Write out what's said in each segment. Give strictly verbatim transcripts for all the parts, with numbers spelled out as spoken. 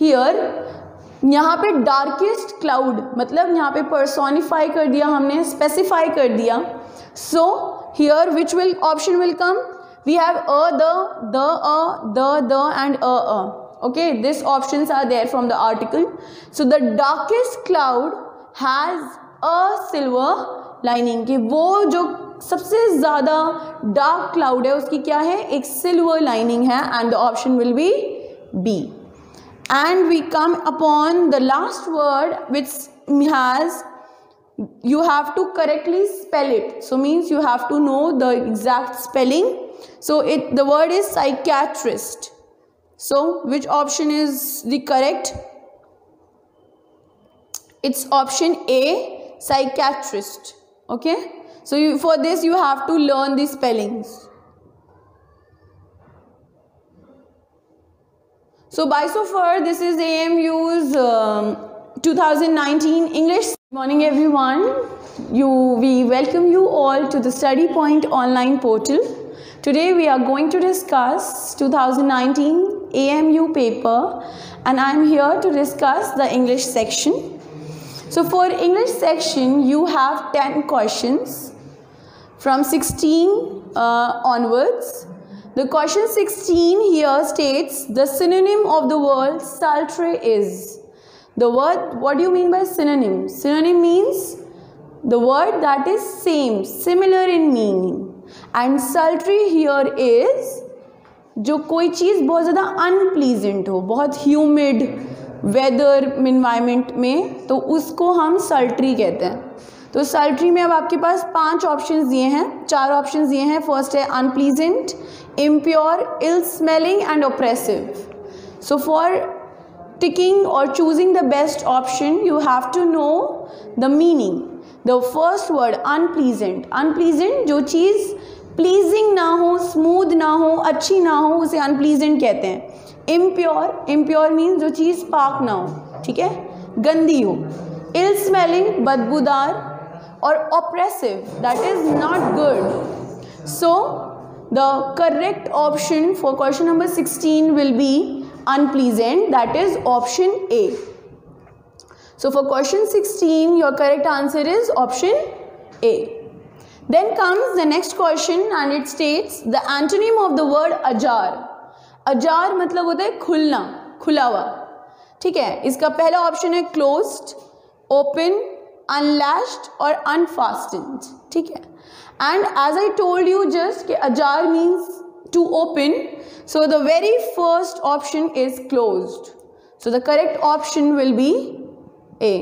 Here यहाँ पे darkest cloud मतलब यहाँ पे पर्सोनिफाई कर दिया हमने, स्पेसिफाई कर दिया. So here which will option will come? We have a, the, the, a, the, the and a, a. Okay, these options are there from the article. So the darkest cloud has a silver lining. कि वो जो सबसे ज़्यादा dark cloud है उसकी क्या है? एक सिल्वर लाइनिंग है. And the option will be B. And we come upon the last word which has, you have to correctly spell it. So means you have to know the exact spelling. So it the word is psychiatrist. So which option is the correct? It's option A, psychiatrist. Okay, so you, for this you have to learn the spellings. So by so far this is A M U's um, two thousand nineteen English. Good morning everyone. You we welcome you all to the Study Point online portal. Today we are going to discuss two thousand nineteen A M U paper, and I am here to discuss the English section. So for English section you have ten questions from sixteen uh, onwards. The question sixteen here states the synonym of the word sultry is. The word, what do you mean by synonym? Synonym means the word that is same, similar in meaning. And sultry here is जो कोई चीज़ बहुत ज़्यादा unpleasant हो, बहुत humid weather environment में, तो उसको हम सल्ट्री कहते हैं. तो सल्ट्री में अब आपके पास पांच ऑप्शंस दिए हैं, चार ऑप्शंस दिए हैं. फर्स्ट है unpleasant, impure, ill smelling and oppressive. So for ticking or choosing the best option you have to know the meaning. The first word unpleasant. Unpleasant जो चीज़ pleasing ना हो, smooth ना हो, अच्छी ना हो, उसे unpleasant कहते हैं. Impure, impure means जो चीज़ पाक ना हो, ठीक है, गंदी हो. Ill smelling, बदबूदार. और oppressive, that is not good. So the correct option for question number sixteen will be unpleasant, that is option A. So for question sixteen your correct answer is option A. Then comes the next question and it states the antonym of the word ajar. Ajar मतलब होता है खुलना, खुला हुआ, ठीक है. इसका पहला option है closed, open, unlatched और unfastened, ठीक है. And as I told you just कि ajar means to open, so the very first option is closed. So the correct option will be A.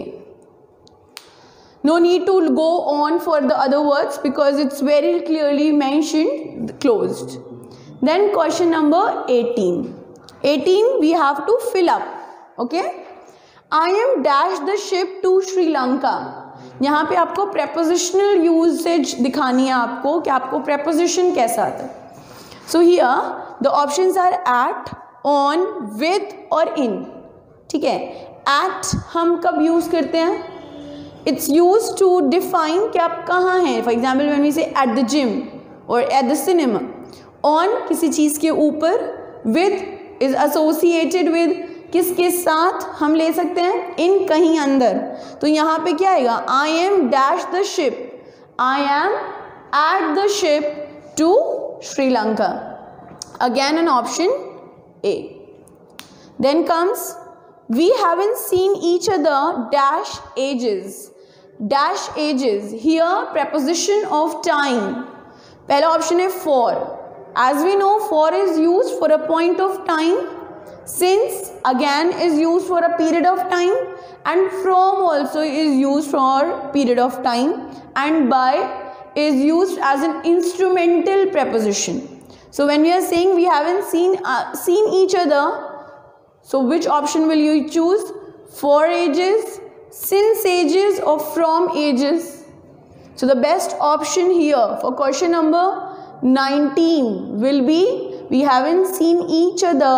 No need to go on for the other words because it's very clearly mentioned closed. Then question number eighteen. eighteen we have to fill up. Okay. I am dash the ship to Sri Lanka. यहाँ पे आपको prepositional usage दिखानी है आपको कि आपको preposition कैसा आता है. So here the options are at, on, with और in. ठीक है. At हम कब यूज करते हैं? It's used to define कि आप कहाँ हैं. For example, when we say at the gym or at the cinema. On किसी चीज़ के ऊपर, with is associated with किसके साथ हम ले सकते हैं, in कहीं अंदर. तो यहाँ पे क्या आएगा? I am dash the ship. I am at the ship to Sri Lanka. Again an option A. Then comes we haven't seen each other dash ages. Dash ages here preposition of time. पहला option है for. As we know for is used for a point of time. Since again is used for a period of time, and from also is used for period of time, and by is used as an instrumental preposition. So when we are saying we haven't seen uh, seen each other, so which option will you choose? For ages, since ages or from ages? So the best option here for question number nineteen will be we haven't seen each other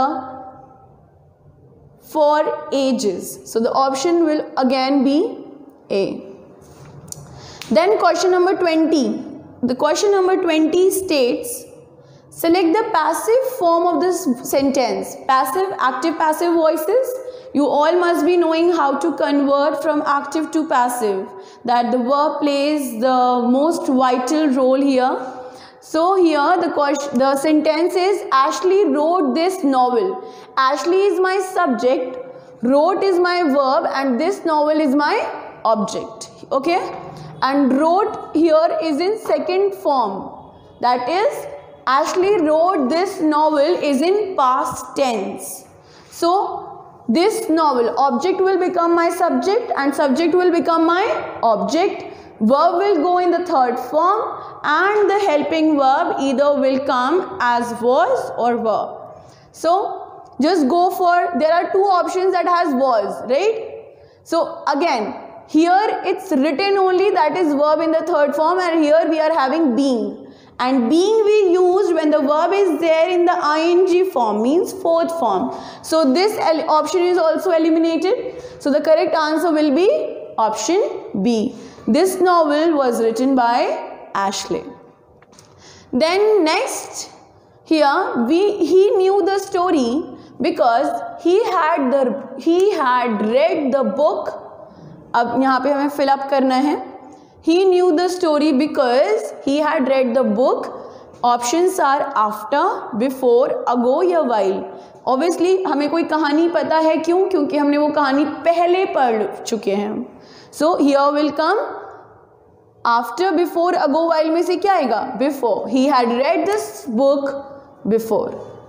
for ages. So the option will again be A. Then question number twenty. The question number twenty states select the passive form of this sentence. Passive, active, passive voices. You all must be knowing how to convert from active to passive, that the verb plays the most vital role here. So here the question, the sentence is Ashley wrote this novel. Ashley is my subject, wrote is my verb, and this novel is my object. Okay, and wrote here is in second form, that is Ashley wrote this novel is in past tense. So this novel, object will become my subject and subject will become my object. Verb will go in the third form and the helping verb either will come as was or were. So just go for, there are two options that has was, right? So again, here it's written only, that is verb in the third form, and here we are having being. And being we used when the verb is there in the ing form, means fourth form. So this option is also eliminated. So the correct answer will be option B. This novel was written by Ashley. Then next, here we he knew the story because he had the he had read the book. अब यहाँ पे हमें fill up करना है. He knew the story because he had read the book. Options are after, before, ago या while. Obviously हमें कोई कहानी पता है, क्यों? क्योंकि हमने वो कहानी पहले पढ़ चुके हैं. So here will come after, before, ago, while में से क्या आएगा? Before. He had read this book before.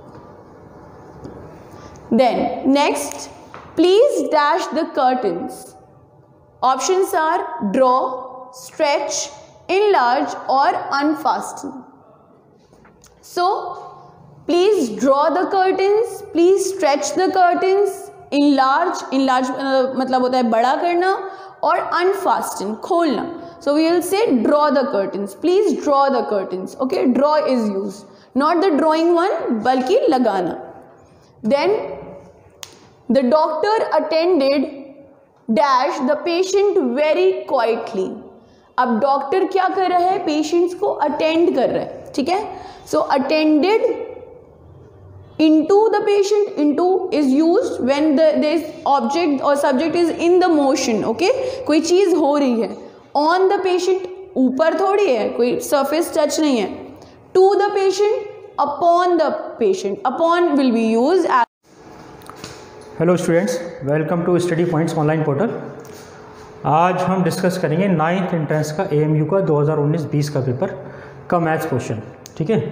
Then next, please dash the curtains. Options are draw, stretch, enlarge or unfasten. So please draw the curtains, please stretch the curtains, enlarge, enlarge uh, मतलब होता है बड़ा करना, और unfasten खोलना. So we will say draw the curtains. Please draw the curtains. Okay, draw is used, not the drawing one, बल्कि लगाना. Then the doctor attended dash the patient very quietly. अब डॉक्टर क्या कर रहा है? पेशेंट्स को attend कर रहा है. ठीक है. So attended into the patient, into is used when the this object or subject is in the motion. Okay, कोई चीज हो रही है. on the patient, ऊपर थोड़ी है, कोई surface touch नहीं है. to the patient, upon the patient. upon will be used as. Hello students, welcome to study points online portal. आज हम डिस्कस करेंगे नाइन्थ एंट्रेंस का एएमयू का दो हज़ार उन्नीस बीस का पेपर का मैथ्स क्वेश्चन. ठीक है,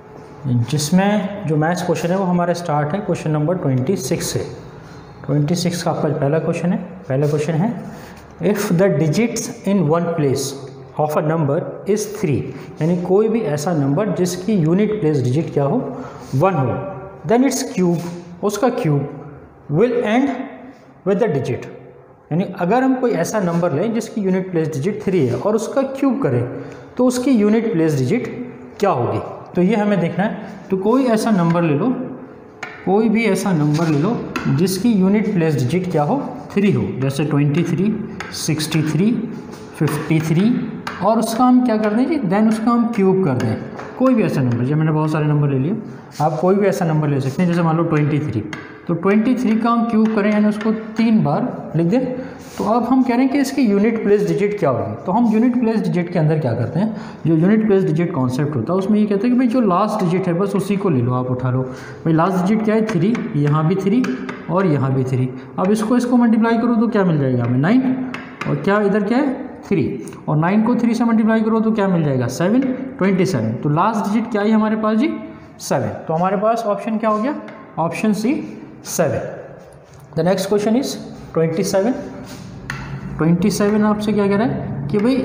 जिसमें जो मैथ्स क्वेश्चन है वो हमारा स्टार्ट है क्वेश्चन नंबर छब्बीस से. छब्बीस का आपका पहला क्वेश्चन है. पहला क्वेश्चन है if the digits in one place of a number is three, यानी कोई भी ऐसा नंबर जिसकी यूनिट प्लेस डिजिट क्या हो, वन हो, देन इट्स क्यूब, उसका cube will end with the digit. यानी अगर हम कोई ऐसा नंबर लें जिसकी यूनिट प्लेस डिजिट थ्री है और उसका क्यूब करें तो उसकी यूनिट प्लेस डिजिट क्या होगी. तो ये हमें देखना है. तो कोई ऐसा नंबर ले लो, कोई भी ऐसा नंबर ले लो जिसकी यूनिट प्लेस डिजिट क्या हो, थ्री हो. जैसे twenty three, sixty three, fifty three, और उसका हम क्या कर दें जी, देन उसका हम क्यूब कर दें. कोई भी ऐसा नंबर, जैसे मैंने बहुत सारे नंबर ले लिए, आप कोई भी ऐसा नंबर ले सकते हैं. जैसे मान लो ट्वेंटी थ्री, तो ट्वेंटी थ्री का हम क्यूब करें यानी उसको तीन बार लिख दें. तो अब हम कह रहे हैं कि इसकी यूनिट प्लेस डिजिट क्या होगी. तो हम यूनिट प्लेस डिजिट के अंदर क्या करते हैं, जो यूनिट प्लेस डिजिट कॉन्सेप्ट होता है उसमें ये कहते हैं कि भाई जो लास्ट डिजिट है बस उसी को ले लो, आप उठा लो. भाई लास्ट डिजिट क्या है, थ्री, यहाँ भी थ्री और यहाँ भी थ्री. अब इसको इसको मल्टीप्लाई करो तो क्या मिल जाएगा हमें, नाइन, और क्या इधर क्या है, थ्री, और नाइन को थ्री से मल्टीप्लाई करो तो क्या मिल जाएगा, सेवन, ट्वेंटी सेवन. तो लास्ट डिजिट क्या है हमारे पास जी, सेवन. तो हमारे पास ऑप्शन क्या हो गया, option C, seven. The next question is twenty seven. Twenty seven आपसे क्या कह रहा है कि भाई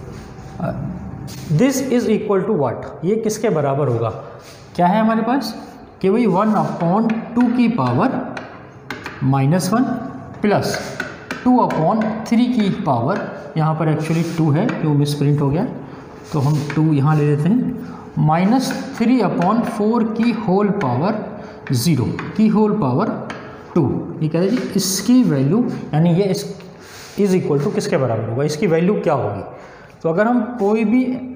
this is equal to what, ये किसके बराबर होगा. क्या है हमारे पास कि भाई वन अपॉन टू की power minus one plus two upon three की पावर, यहाँ पर एक्चुअली टू है जो मिसप्रिंट हो गया तो हम टू यहाँ ले लेते हैं, माइनस थ्री अपॉन फोर की होल पावर ज़ीरो की होल पावर टू. ये कह रहे जी इसकी वैल्यू, यानी ये इस इज़ इक्वल टू किसके बराबर होगा, इसकी वैल्यू क्या होगी. तो अगर हम कोई भी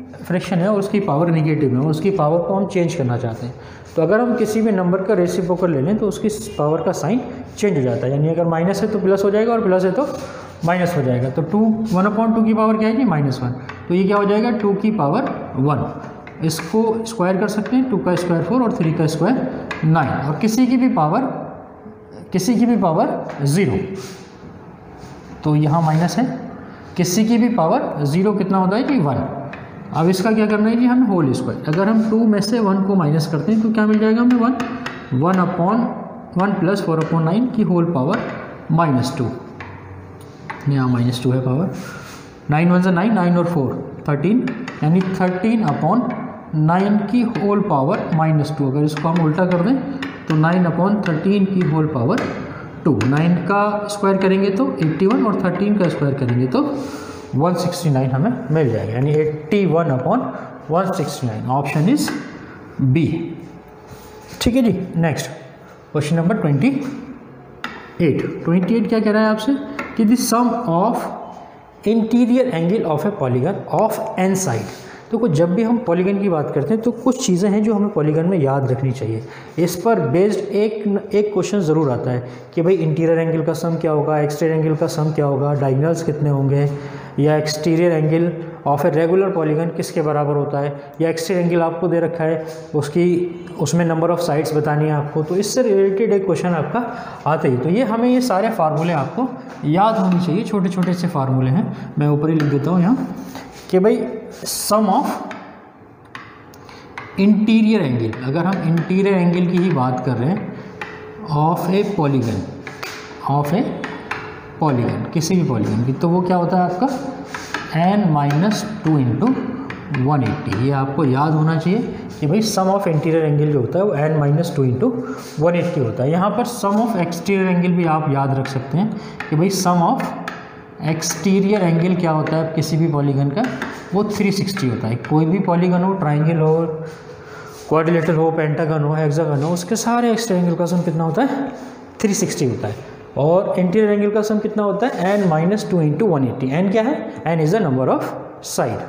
फ्रैक्शन है और उसकी पावर नेगेटिव है और उसकी पावर को हम चेंज करना चाहते हैं, तो अगर हम किसी भी नंबर का रेसिप्रोकल ले लें तो उसकी पावर का साइन चेंज हो जाता है, यानी अगर माइनस है तो प्लस हो जाएगा और प्लस है तो माइनस हो जाएगा। तो टू वन अपॉइंट टू की पावर क्या है जी माइनस वन, तो ये क्या हो जाएगा टू की पावर वन। इसको स्क्वायर कर सकते हैं, टू का स्क्वायर फोर और थ्री का स्क्वायर नाइन, और किसी की भी पावर किसी की भी पावर ज़ीरो, तो यहाँ माइनस है, किसी की भी पावर ज़ीरो कितना होता है कि वन। अब इसका क्या करना है जी हमें होल स्क्वायर, अगर हम टू में से वन को माइनस करते हैं तो क्या मिल जाएगा हमें one, one upon one plus four upon nine की होल पावर माइनस टू, यहाँ माइनस टू है पावर, नाइन वन से नाइन, नाइन और फोर थर्टीन, यानी थर्टीन अपॉन नाइन की होल पावर माइनस टू। अगर इसको हम उल्टा कर दें तो नाइन अपॉन थर्टीन की होल पावर टू, नाइन का स्क्वायर करेंगे तो एट्टी वन और थर्टीन का स्क्वायर करेंगे तो वन सिक्सटी नाइन हमें मिल जाएगा, यानी eighty one upon one sixty nine, option is B. ठीक है जी। Next question number twenty eight. Twenty eight क्या कह रहा है आपसे कि the sum of interior angle of a polygon of N side. तो कुछ जब भी हम पॉलीगन की बात करते हैं तो कुछ चीज़ें हैं जो हमें पॉलीगन में याद रखनी चाहिए। इस पर बेस्ड एक एक क्वेश्चन ज़रूर आता है कि भाई इंटीरियर एंगल का सम क्या होगा, एक्सटीरियर एंगल का सम क्या होगा, डायगोनल्स कितने होंगे, या exterior angle of a regular polygon किसके बराबर होता है, या एक्सटीरियर एंगल आपको दे रखा है उसकी उसमें नंबर ऑफ साइड्स बतानी है आपको, तो इससे रिलेटेड एक क्वेश्चन आपका आता ही। तो ये हमें ये सारे फार्मूले आपको याद होने चाहिए, छोटे छोटे से फार्मूले हैं, मैं ऊपर ही लिख देता हूँ यहाँ कि भाई सम ऑफ इंटीरियर एंगल, अगर हम इंटीरियर एंगल की ही बात कर रहे हैं of a polygon, of a polygon किसी भी पॉलीगन की, तो वो क्या होता है आपका N minus two into one eighty. ये आपको याद होना चाहिए कि भाई सम ऑफ इंटीरियर एंगल जो होता है वो N minus two into one eighty होता है। यहाँ पर सम ऑफ एक्सटीरियर एंगल भी आप याद रख सकते हैं कि भाई सम ऑफ एक्सटीरियर एंगल क्या होता है किसी भी पॉलीगन का, वो थ्री सिक्सटी होता है। कोई भी पॉलीगन हो, ट्राइंगल हो, क्वाड्रिलेटरल हो, पेंटागन हो, हेक्सागन हो, उसके सारे एक्सटीरियर एंगल का सम कितना होता है थ्री सिक्सटी होता है। और इंटीरियर एंगल का सम कितना होता है N minus two into one eighty. N क्या है, N is the number of side.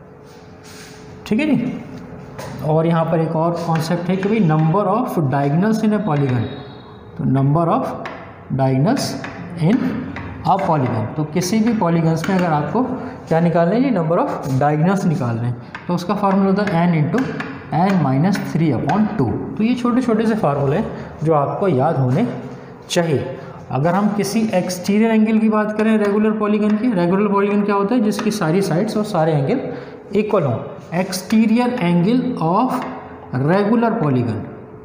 ठीक है जी। और यहाँ पर एक और कॉन्सेप्ट है कि भाई number of diagonals in a polygon, तो number of diagonals in a polygon, तो किसी भी पॉलीगन्स में अगर आपको क्या निकालना है जी नंबर ऑफ डायगोनल्स निकालने हैं, तो उसका फार्मूला होता है N into N minus three upon two. तो ये छोटे छोटे से फार्मूले हैं जो आपको याद होने चाहिए। अगर हम किसी एक्सटीरियर एंगल की बात करें रेगुलर पॉलीगन की, रेगुलर पॉलीगन क्या होता है जिसकी सारी साइड्स और सारे एंगल इक्वल हों। Exterior angle of regular polygon,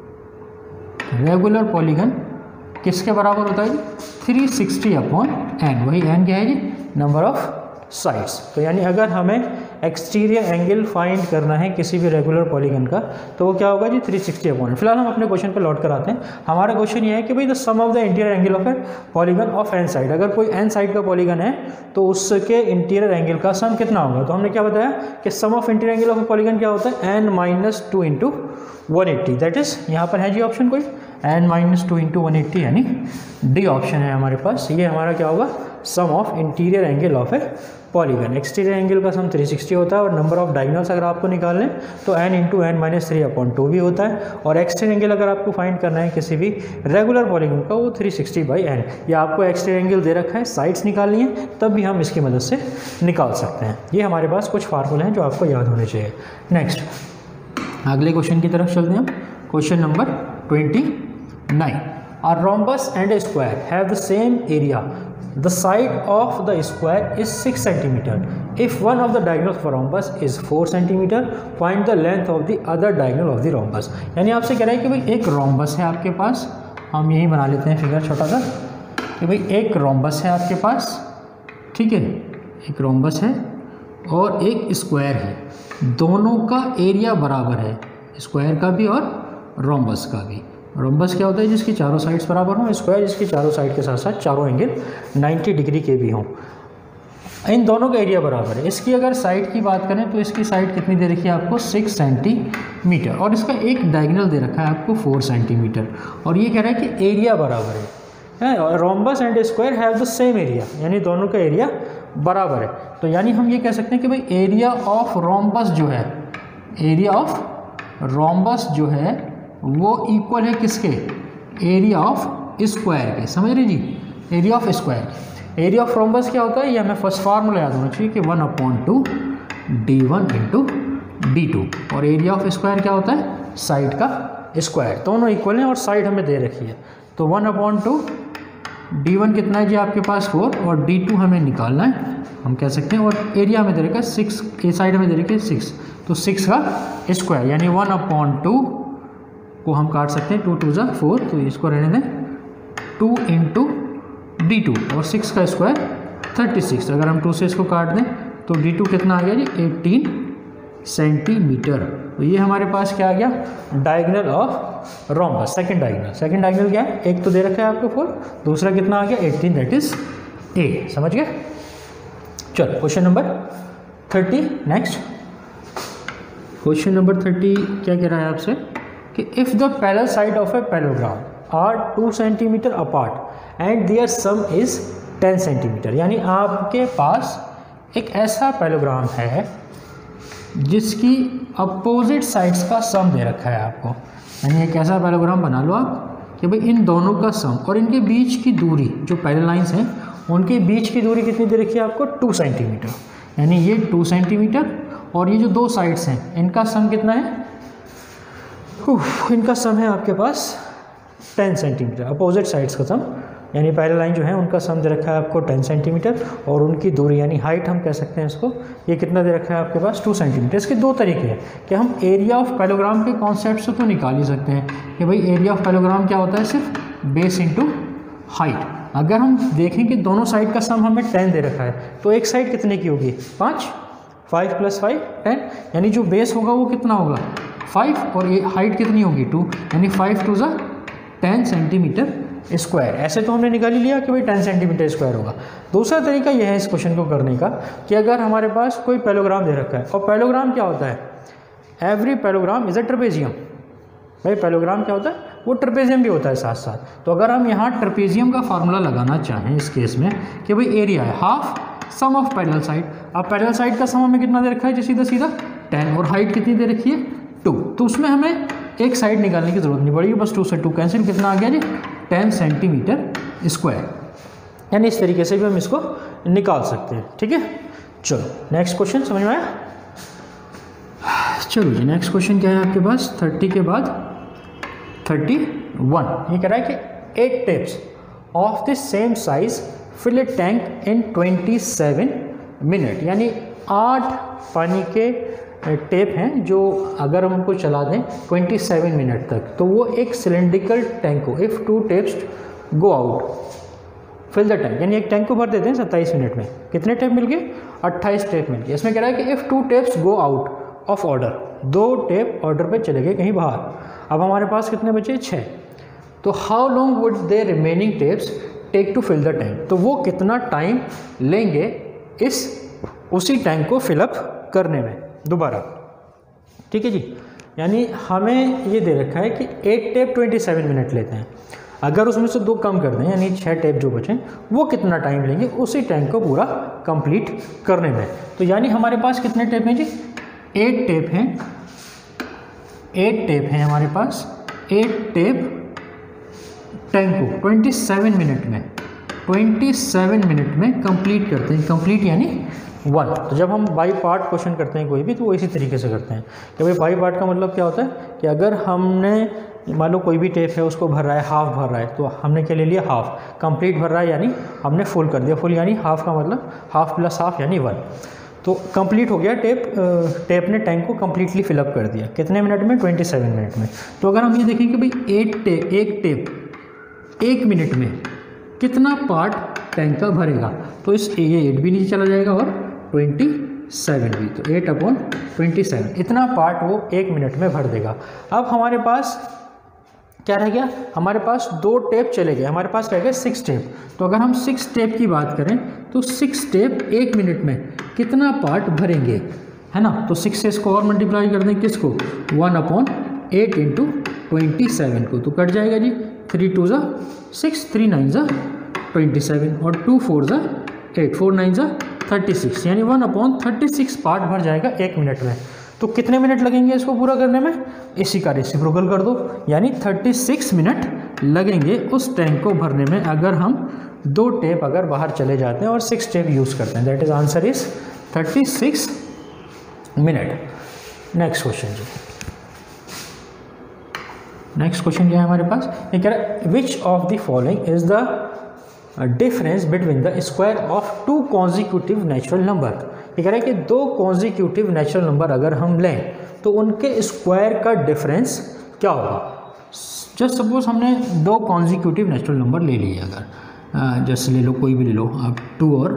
regular polygon किसके बराबर होता है जी थ्री सिक्सटी अपॉन एन, वही एन क्या है जी नंबर ऑफ साइड्स। तो यानी अगर हमें एक्सटीरियर एंगल फाइंड करना है किसी भी रेगुलर पॉलीगन का तो वो क्या होगा जी थ्री सिक्सटी अपॉन। फिलहाल हम अपने क्वेश्चन पर लौट कर आते हैं। हमारा क्वेश्चन ये है कि भाई the sum of the interior angle of a polygon of N side. अगर कोई एन साइड का पॉलीगन है तो उसके इंटीरियर एंगल का सम कितना होगा। तो हमने क्या बताया कि sum of interior angle of a polygon क्या होता है N minus two into one eighty. That is यहाँ पर है जी ऑप्शन कोई N minus two into one eighty, यानी डी ऑप्शन है हमारे पास। ये हमारा क्या होगा sum of interior angle of a polygon. Exterior angle का सम थ्री सिक्सटी होता है और नंबर ऑफ डायगोनल्स अगर आपको निकालने तो N into N minus three upon two भी होता है। और एक्सटीरियर एंगल अगर आपको फाइंड करना है किसी भी रेगुलर पॉलीगन का वो थ्री सिक्सटी बाई एन। या आपको एक्सटीरियर एंगल दे रखा है, साइड्स निकालनी है, तब भी हम इसकी मदद से निकाल सकते हैं। ये हमारे पास कुछ फार्मूले हैं जो आपको याद होने चाहिए। नेक्स्ट अगले क्वेश्चन की तरफ चलते हैं हम। Question number twenty nine. A rhombus and a square have the same area. The side of the square is six centimeter. If one of the diagonals of a rhombus is four centimeter, find the length of the other diagonal of the rhombus. यानी आपसे कह रहा है कि भाई एक rhombus है आपके पास, हम यही बना लेते हैं फिगर छोटा सा कि भाई एक rhombus है आपके पास, ठीक है, एक rhombus है और एक स्क्वायर है, दोनों का एरिया बराबर है, स्क्वायर का भी और rhombus का भी। रोम्बस क्या होता है जिसकी चारों साइड्स बराबर हों, स्क्वायर जिसकी चारों साइड के साथ साथ चारों एंगल नाइन्टी डिग्री के भी हों। इन दोनों का एरिया बराबर है। इसकी अगर साइड की बात करें तो इसकी साइड कितनी दे रखी है आपको सिक्स सेंटीमीटर और इसका एक डायगोनल दे रखा है आपको फोर सेंटीमीटर। और ये कह रहा है कि एरिया बराबर है। Rhombus and square have the same area, यानी दोनों का एरिया बराबर है। तो यानी हम ये कह सकते हैं कि भाई एरिया ऑफ रोम्बस जो है, एरिया ऑफ रोम्बस जो है वो इक्वल है किसके, एरिया ऑफ स्क्वायर के। समझ रहे जी, area of square. Area of rhombus क्या होता है, ये हमें फर्स्ट फार्मूला याद होना चाहिए कि one upon two D one into D two, और एरिया ऑफ स्क्वायर क्या होता है, साइड का स्क्वायर। दोनों इक्वल हैं और साइड हमें दे रखी है। तो one upon two D one कितना है जी आपके पास फोर, और डी टू हमें निकालना है, हम कह सकते हैं। और एरिया हमें दे रखा है सिक्स, ए साइड हमें दे रखी है सिक्स, तो सिक्स का स्क्वायर यानी वन अपॉन टू को हम काट सकते हैं, टू टू ज़ा फोर, तो इसको रहने दें, टू इंटू डी टू, और सिक्स का स्क्वायर थर्टी सिक्स। अगर हम टू से इसको काट दें तो डी टू कितना आ गया जी, एटीन सेंटीमीटर। तो ये हमारे पास क्या आ गया, diagonal of rhombus, second diagonal. Second diagonal क्या है, एक तो दे रखा है आपको फोर, दूसरा कितना आ गया एटीन, दैट इज ए। समझ गए। चलो question number thirty next. Question number thirty क्या कह रहा है आपसे कि if the parallel side of a parallelogram are two centimetre apart and their sum is ten centimetre, यानी आपके पास एक ऐसा पैरेललोग्राम है जिसकी अपोजिट साइड्स का सम दे रखा है आपको। यानी एक ऐसा पैरेललोग्राम बना लो आप कि भाई इन दोनों का सम और इनके बीच की दूरी, जो पैरेलल लाइंस हैं उनके बीच की दूरी कितनी दे रखी है आपको, टू सेंटीमीटर। यानी ये टू सेंटीमीटर और ये जो दो साइड्स हैं इनका सम कितना है, उफ, इनका सम है आपके पास टेन सेंटीमीटर, अपोजिट साइड्स का सम। यानी पैरेलल लाइन जो है उनका सम दे रखा है आपको टेन सेंटीमीटर, और उनकी दूरी यानी हाइट हम कह सकते हैं इसको, ये कितना दे रखा है आपके पास, टू सेंटीमीटर। इसके दो तरीके हैं कि हम एरिया ऑफ पैरेललोग्राम के कॉन्सेप्ट से तो निकाल ही सकते हैं कि भाई एरिया ऑफ पैरेललोग्राम क्या होता है, सिर्फ बेस इंटू हाइट। अगर हम देखें कि दोनों साइड का सम हमें टेन दे रखा है तो एक साइड कितने की होगी, पाँच, फाइव प्लस फाइव टेन, यानी जो बेस होगा वो कितना होगा, फाइव, और ये हाइट कितनी होगी, टू, यानी फाइव टू ज़ा टेन सेंटीमीटर स्क्वायर। ऐसे तो हमने निकाल ही लिया कि भाई टेन सेंटीमीटर स्क्वायर होगा। दूसरा तरीका यह है इस क्वेश्चन को करने का कि अगर हमारे पास कोई पैरेललोग्राम दे रखा है, और पैरेललोग्राम क्या होता है, every parallelogram is a trapezium. भाई पैरेललोग्राम क्या होता है, वो ट्रेपेजियम भी होता है साथ साथ। तो अगर हम यहाँ ट्रेपेजियम का फार्मूला लगाना चाहें इस केस में कि भाई एरिया है half sum of parallel side, अब पैरेलल साइड का सम हमें कितना दे रखा है जी, सीधा सीधा टेन, और हाइट कितनी दे रखी है, टू। तो उसमें हमें एक साइड निकालने की जरूरत नहीं पड़ेगी, बस टू से टू कैंसिल, कितना आ गया जी, टेन सेंटीमीटर स्क्वायर। यानी इस तरीके से भी हम इसको निकाल सकते हैं। ठीक है, चलो नेक्स्ट क्वेश्चन समझ में आया। चलो जी नेक्स्ट क्वेश्चन क्या है आपके पास, थर्टी के बाद थर्टी वन। ये कह रहा है कि eight taps of the same size fill a tank in twenty seven minute, यानी आठ पानी के टेप हैं जो अगर हम उनको चला दें सत्ताईस मिनट तक तो वो एक सिलेंड्रिकल टैंक को, if two taps go out fill the tank, यानी एक टैंक को भर देते हैं सत्ताईस मिनट में, कितने टेप मिल गए, अट्ठाईस टेप मिल गए। इसमें कह रहा है कि if two taps go out of order, दो टेप ऑर्डर पे चले गए कहीं बाहर, अब हमारे पास कितने बचे, छः। तो how long would the remaining taps take to fill the tank, तो वो कितना टाइम लेंगे इस उसी टैंक को फिलअप करने में दोबारा। ठीक है जी, यानी हमें ये दे रखा है कि एक टेप सत्ताईस मिनट लेते हैं, अगर उसमें से दो कम कर दें यानी छः टेप जो बचें वो कितना टाइम लेंगे उसी टैंक को पूरा कंप्लीट करने में। तो यानी हमारे पास कितने टेप हैं जी, एट टेप हैं, एट टेप हैं हमारे पास, एट टेप टैंक को सत्ताईस मिनट में सत्ताईस मिनट में कंप्लीट करते हैं। कंप्लीट यानी वन। तो जब हम बाई पार्ट क्वेश्चन करते हैं कोई भी तो वो इसी तरीके से करते हैं कि भाई बाई पार्ट का मतलब क्या होता है कि अगर हमने मान लो कोई भी टेप है उसको भर रहा है, हाफ भर रहा है, तो हमने क्या ले लिया, हाफ। कंप्लीट भर रहा है यानी हमने फुल कर दिया, फुल यानी हाफ का मतलब हाफ प्लस हाफ यानी वन। तो कंप्लीट हो गया, टेप टेप ने टैंक को कम्प्लीटली फिलअप कर दिया, कितने मिनट में, सत्ताईस मिनट में। तो अगर हम ये देखें कि भाई एट टेप एक टेप एक मिनट में कितना पार्ट टैंक का भरेगा, तो इस ये एट भी नीचे चला जाएगा और ट्वेंटी सेवन भी, तो एट अपॉन ट्वेंटी सेवन इतना पार्ट वो एक मिनट में भर देगा। अब हमारे पास क्या रह गया, हमारे पास दो टेप चले गए, हमारे पास रह गए सिक्स टेप। तो अगर हम सिक्स टेप की बात करें तो सिक्स टेप एक मिनट में कितना पार्ट भरेंगे, है ना। तो सिक्स से इसको और मल्टीप्लाई कर दें, किसको, one upon eight into twenty seven को, तो कट जाएगा जी, थ्री टू ज़ा सिक्स, थ्री नाइन ज़ा ट्वेंटी सेवन, और टू फोर ज़ा एट, फोर नाइन ज़ा थर्टी सिक्स, यानी one upon thirty six part भर जाएगा एक मिनट में। तो कितने मिनट लगेंगे इसको पूरा करने में? इसी का रेसिप्रोकल कर दो, यानी थर्टी सिक्स मिनट लगेंगे उस टैंक को भरने में अगर हम दो टेप अगर बाहर चले जाते हैं और सिक्स टेप यूज़ करते हैं। That is answer is thirty six minute. Next question जी, नेक्स्ट क्वेश्चन क्या है हमारे पास? ये कह रहा है which of the following is the difference between the square of two consecutive natural number. ये कह रहा है कि दो कॉन्जिक्यूटिव नेचुरल नंबर अगर हम लें तो उनके स्क्वायर का डिफरेंस क्या होगा। जस्ट सपोज हमने दो कॉन्जिक्यूटिव नेचुरल नंबर ले लिए, अगर जैसे ले लो कोई भी ले लो आप, टू और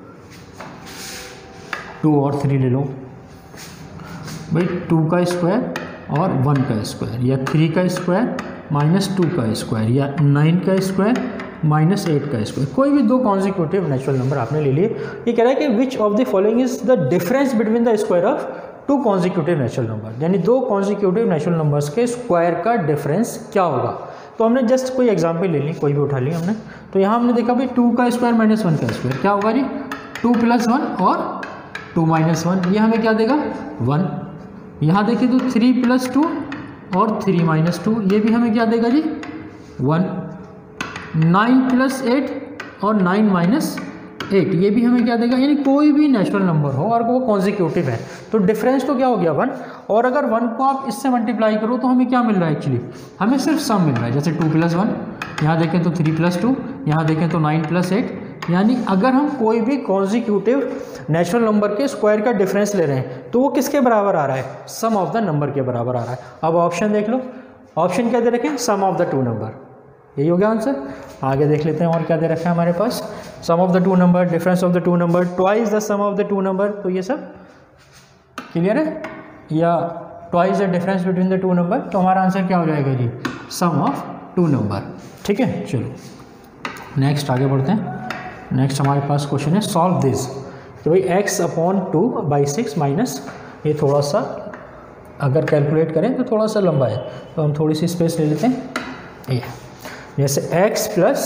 टू और थ्री ले लो भाई, टू का स्क्वायर और वन का स्क्वायर, या थ्री का स्क्वायर माइनस टू का स्क्वायर, या नाइन का स्क्वायर माइनस एट का स्क्वायर, कोई भी दो कॉन्जिक्यूटिव नेचुरल नंबर आपने ले लिए। ये कह रहा है कि which of the following is the difference between the square of two consecutive natural number, यानी दो कॉन्जिक्यूटिव नेचुरल नंबर्स के स्क्वायर का डिफरेंस क्या होगा। तो हमने जस्ट कोई एग्जाम्पल ले ली, कोई भी उठा ली हमने। तो यहाँ हमने देखा भाई टू का स्क्वायर माइनस वन का स्क्वायर क्या होगा जी, टू प्लस वन और टू माइनस वन, ये हमें क्या देगा वन। यहाँ देखिए तो थ्री प्लस टू और थ्री माइनस टू, ये भी हमें क्या देगा जी वन। नाइन प्लस एट और नाइन माइनस एट, ये भी हमें क्या देगा, यानी कोई भी नेचुरल नंबर हो और वो कॉन्जिक्यूटिव है तो डिफरेंस तो क्या हो गया वन। और अगर वन को आप इससे मल्टीप्लाई करो तो हमें क्या मिल रहा है, एक्चुअली हमें सिर्फ सम मिल रहा है। जैसे टू प्लस वन, यहाँ देखें तो थ्री प्लस टू, यहाँ देखें तो नाइन प्लस एट, यानी अगर हम कोई भी कॉन्जिक्यूटिव नेचुरल नंबर के स्क्वायर का डिफरेंस ले रहे हैं तो वो किसके बराबर आ रहा है, सम ऑफ द नंबर के बराबर आ रहा है। अब ऑप्शन देख लो, ऑप्शन क्या दे रखे, sum of the two number, यही हो गया आंसर। आगे देख लेते हैं और क्या दे रखा है हमारे पास, sum of the two number, difference of the two number, twice the sum of the two number. तो ये सब क्लियर है, या twice the difference between the two number. तो हमारा आंसर क्या हो जाएगा जी, सम ऑफ टू नंबर। ठीक है, चलो नेक्स्ट आगे बढ़ते हैं। नेक्स्ट हमारे पास क्वेश्चन है सॉल्व दिस, तो भाई x upon two by six minus, ये थोड़ा सा अगर कैलकुलेट करें तो थोड़ा सा लंबा है, तो हम थोड़ी सी स्पेस ले लेते हैं। ये जैसे x plus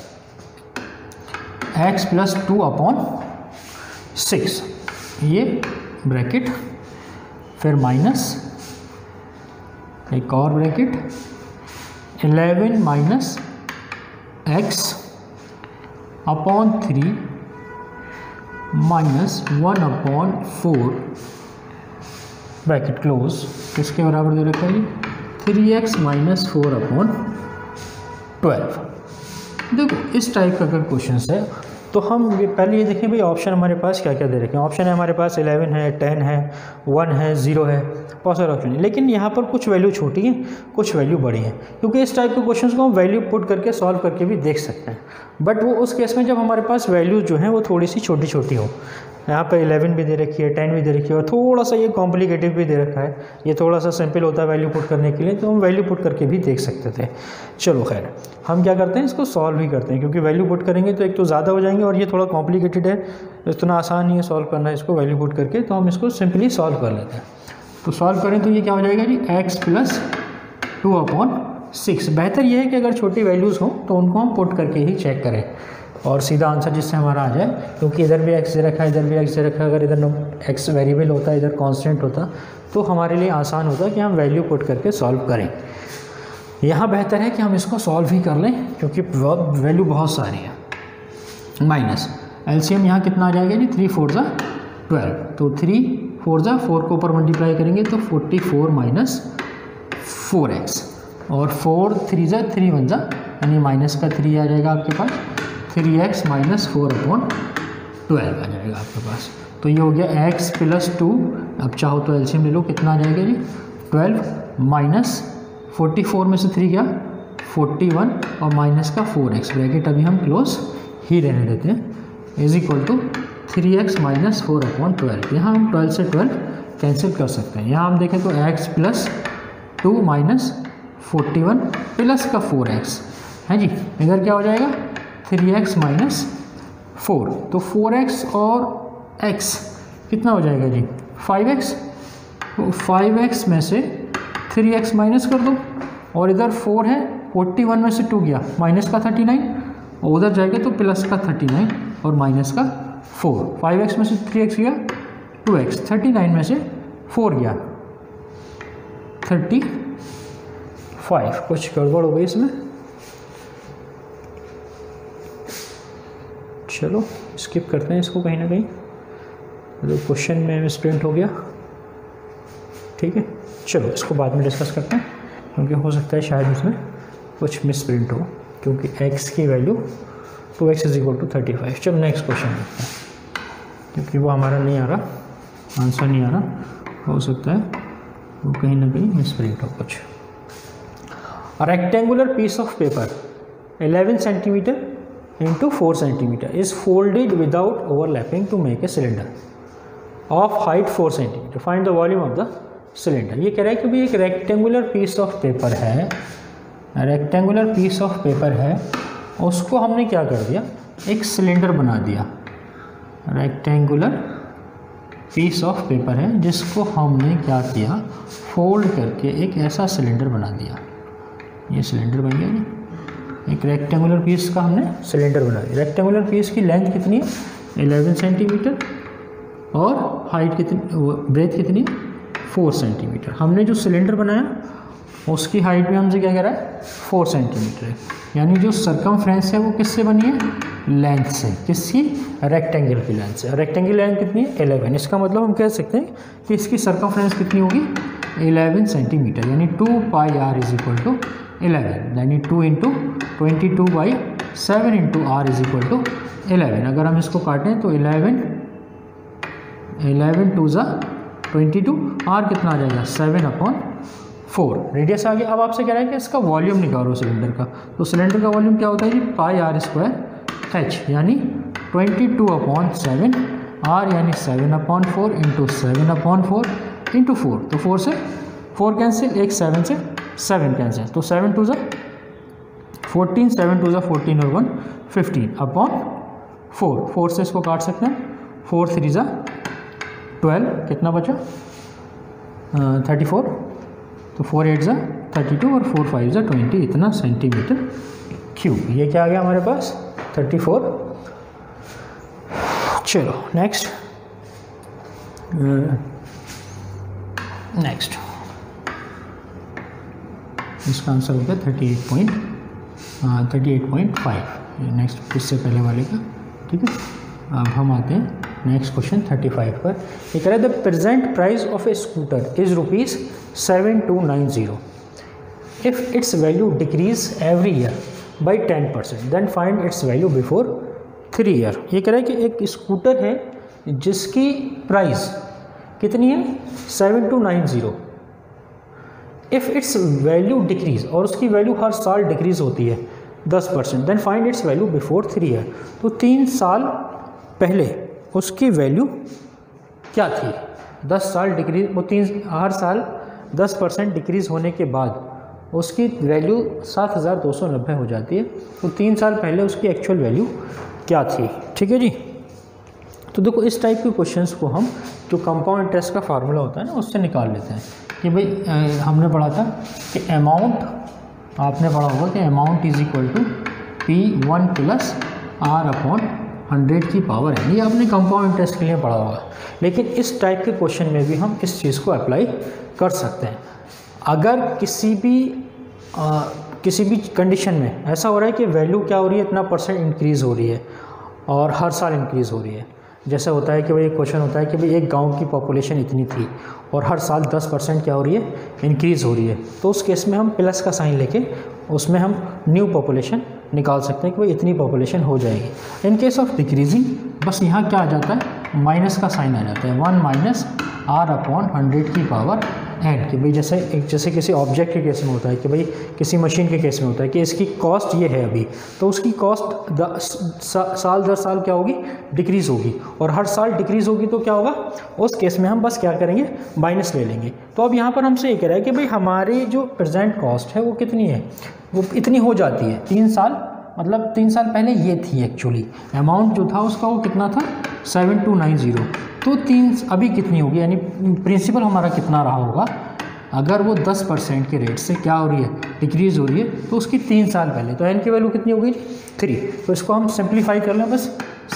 x plus two upon six, ये ब्रैकेट, फिर माइनस एक और bracket, eleven minus x upon three minus one upon four, bracket close, किसके बराबर दे रखा है, three x minus four upon twelve. देखो इस टाइप का अगर क्वेश्चन है तो हम ये पहले ये देखें भाई ऑप्शन हमारे पास क्या क्या दे रखे हैं। ऑप्शन है हमारे पास इलेवन है, टेन है, वन है, ज़ीरो है, बहुत सारे ऑप्शन है, लेकिन यहाँ पर कुछ वैल्यू छोटी है, कुछ वैल्यू बड़ी है, क्योंकि इस टाइप के क्वेश्चंस को हम वैल्यू पुट करके सॉल्व करके भी देख सकते हैं। बट वो उस केस में जब हमारे पास वैल्यूज जो हैं वो थोड़ी सी छोटी छोटी हो। यहाँ पर इलेवन भी दे रखी है, टेन भी दे रखी है, और थोड़ा सा ये कॉम्प्लिकेटेड भी दे रखा है। ये थोड़ा सा सिंपल होता है वैल्यू पुट करने के लिए, तो हम वैल्यू पुट करके भी देख सकते थे। चलो खैर, हम क्या करते हैं, इसको सॉल्व ही करते हैं, क्योंकि वैल्यू पुट करेंगे तो एक तो ज़्यादा हो जाएंगे और ये थोड़ा कॉम्प्लिकेटेड है, इतना आसान नहीं है सॉल्व करना इसको वैल्यू पुट करके, तो हम इसको सिंपली सॉल्व कर लेते हैं। तो सॉल्व करें तो ये क्या हो जाएगा जी, x plus two upon six. बेहतर ये है कि अगर छोटी वैल्यूज़ हों तो उनको हम पुट करके ही चेक करें और सीधा आंसर जिससे हमारा आ जाए, क्योंकि इधर भी एक्स दे रखा है, इधर भी एक्स दे रखा है। अगर इधर एक्स वेरिएबल होता, इधर कांस्टेंट होता, तो हमारे लिए आसान होता कि हम वैल्यू पुट करके सॉल्व करें। यहाँ बेहतर है कि हम इसको सॉल्व ही कर लें, क्योंकि वैल्यू बहुत सारी है। माइनस एलसीएम यहाँ कितना आ जाएगा जी, थ्री फोर ज़ा ट्वेल्व, तो थ्री फोर ज़ा फोर को ऊपर मल्टीप्लाई करेंगे तो forty four minus four x, और फोर थ्री ज़ा थ्री वन ज़ा, यानी माइनस का थ्री आ जाएगा आपके पास, three x minus four upon twelve आ जाएगा आपके पास। तो ये हो गया एक्स प्लस टू, अब चाहो तो एलसीएम ले लो, कितना आ जाएगा जी, ट्वेल्व माइनस फोर्टी फोर में से थ्री गया फोर्टी वन, और माइनस का फोर एक्स, ब्रैकेट अभी हम क्लोज ही रहने देते हैं, is equal to three x minus four upon twelve. यहाँ हम ट्वेल्व से ट्वेल्व कैंसिल कर सकते हैं। यहाँ हम देखें तो x plus two minus forty one plus का फोर एक्स है जी, इधर क्या हो जाएगा, थ्री एक्स माइनस फोर, तो फोर एक्स और एक्स कितना हो जाएगा जी, फाइव एक्स, तो फाइव एक्स में से थ्री एक्स माइनस कर दो, और इधर फोर है, फोर्टी वन में से टू गया माइनस का थर्टी नाइन, और उधर जाएगा तो प्लस का थर्टी नाइन और माइनस का फोर, फाइव एक्स में से थ्री एक्स गया टू एक्स, थर्टी नाइन में से फोर गया थर्टी फाइव। कुछ गड़बड़ हो गई इसमें, चलो स्किप करते हैं इसको कहीं ना कहीं, तो क्वेश्चन में मिसप्रिंट हो गया। ठीक है, चलो इसको बाद में डिस्कस करते हैं, क्योंकि हो सकता है शायद इसमें कुछ मिसप्रिंट हो, क्योंकि x की value two x is equal to thirty five. चलो नेक्स्ट क्वेश्चन देखते हैं, क्योंकि वो हमारा नहीं आ रहा, आंसर नहीं आ रहा, हो सकता है वो कहीं ना कहीं मिसप्रिंट हो कुछ। Rectangular piece of paper eleven centimeter into four centimeter is folded without overlapping to make a cylinder of height four centimeter, find the volume of the cylinder. ये कह रहा है कि भाई एक रेक्टेंगुलर पीस ऑफ पेपर है, rectangular piece of paper है, उसको हमने क्या कर दिया, एक सिलेंडर बना दिया। रेक्टेंगुलर पीस ऑफ पेपर है जिसको हमने क्या किया, फोल्ड करके एक ऐसा सिलेंडर बना दिया। ये सिलेंडर बन गया जी, एक रेक्टेंगुलर पीस का हमने सिलेंडर बना दिया। रेक्टेंगुलर पीस की लेंथ कितनी है, इलेवन सेंटीमीटर, और हाइट कितनी, ब्रेथ कितनी, फोर सेंटीमीटर। हमने जो सिलेंडर बनाया उसकी हाइट भी हमसे क्या कह रहा है, फोर सेंटीमीटर है, यानी जो सरकमफ्रेंस है वो किससे बनी है, लेंथ से, किसकी, रेक्टेंगल की लेंथ से। रेक्टेंगल लेंथ कितनी है, इलेवन। इसका मतलब हम कह सकते हैं कि इसकी सरकमफ्रेंस कितनी होगी, इलेवन सेंटीमीटर, यानी two pi r is equal to eleven, यानी two into twenty two by seven into r is equal to eleven. अगर हम इसको काटें तो इलेवन इलेवन टू ज़ा ट्वेंटी टू, आर कितना आ जाएगा, सेवन अपॉन फोर, रेडियस आ गया। अब आपसे कह रहा है कि इसका वॉल्यूम निकालो सिलेंडर का, तो सिलेंडर का वॉल्यूम क्या होता है जी, पाई आर स्क्वायर एच, यानी twenty two upon seven, r यानी seven upon four into seven upon four into four, तो फोर से फोर कैंसिल, एक सेवन से सेवन कैंसिल, तो सेवन टू ज़ा फोर्टीन, सेवन टू ज़ा फोर्टीन और one fifteen upon four, four से इसको काट सकते हैं, फोर थ्री ज़ा ट्वेल्व, कितना बचा, थर्टी फोर, तो फोर एट ज़ा थर्टी टू और फोर फाइव ज़ा ट्वेंटी, इतना सेंटीमीटर क्यूब। ये क्या आ गया हमारे पास, थर्टी फोर। चलो नेक्स्ट नेक्स्ट इसका आंसर हो गया thirty eight point thirty eight point five, next इससे पहले वाले का। ठीक है, अब हम आते हैं नेक्स्ट क्वेश्चन थर्टी फाइव पर। ये कह रहा है the present price of a scooter is rupees seven two nine zero, if its value decrease every year by ten percent then find its value before three year. ये कह रहा है कि एक स्कूटर है जिसकी प्राइस कितनी है, seven two nine zero, if its value decrease, और उसकी वैल्यू हर साल डिक्रीज होती है दस percent, then find its value before three year. तो तीन साल पहले उसकी वैल्यू क्या थी, दस साल डिक्रीज, वो तीन हर साल दस परसेंट डिक्रीज़ होने के बाद उसकी वैल्यू सात हज़ार दो सौ नब्बे हो जाती है। तो तीन साल पहले उसकी एक्चुअल वैल्यू क्या थी। ठीक है जी, तो देखो इस टाइप के क्वेश्चंस को हम जो कंपाउंड इंटरेस्ट का फार्मूला होता है ना उससे निकाल लेते हैं कि भाई ए, हमने पढ़ा था कि अमाउंट, आपने पढ़ा होगा कि amount is equal to p one plus r upon hundred की पावर है, ये आपने कंपाउंड इंटरेस्ट के लिए पढ़ा होगा। लेकिन इस टाइप के क्वेश्चन में भी हम इस चीज़ को अप्लाई कर सकते हैं। अगर किसी भी आ, किसी भी कंडीशन में ऐसा हो रहा है कि वैल्यू क्या हो रही है, इतना परसेंट इंक्रीज़ हो रही है और हर साल इंक्रीज़ हो रही है, जैसे होता है कि भाई एक क्वेश्चन होता है कि भाई एक गांव की पॉपुलेशन इतनी थी और हर साल दस परसेंट क्या हो रही है, इंक्रीज़ हो रही है, तो उस केस में हम प्लस का साइन लेके उसमें हम न्यू पॉपुलेशन निकाल सकते हैं कि भाई इतनी पॉपुलेशन हो जाएगी। इन केस ऑफ डिक्रीजिंग बस यहाँ क्या आ जाता है, माइनस का साइन आ जाता है, one minus r upon hundred की पावर एन, कि भाई जैसे एक जैसे किसी ऑब्जेक्ट के केस में होता है कि भाई किसी मशीन के केस में होता है कि इसकी कॉस्ट ये है अभी, तो उसकी कॉस्ट द, सा, साल दर साल क्या होगी, डिक्रीज़ होगी, और हर साल डिक्रीज़ होगी तो क्या होगा, उस केस में हम बस क्या करेंगे, माइनस ले लेंगे। तो अब यहाँ पर हमसे ये कह रहा है कि भाई हमारी जो प्रेजेंट कॉस्ट है वो कितनी है, वो इतनी हो जाती है, तीन साल मतलब तीन साल पहले ये थी एक्चुअली, अमाउंट जो था उसका वो कितना था, सेवन टू नाइन ज़ीरो, तो तीन अभी कितनी होगी, यानी प्रिंसिपल हमारा कितना रहा होगा, अगर वो दस परसेंट के रेट से क्या हो रही है, डिक्रीज़ हो रही है, तो उसकी तीन साल पहले, तो एन की वैल्यू कितनी होगी, थ्री। तो इसको हम सिंप्लीफाई कर लें, बस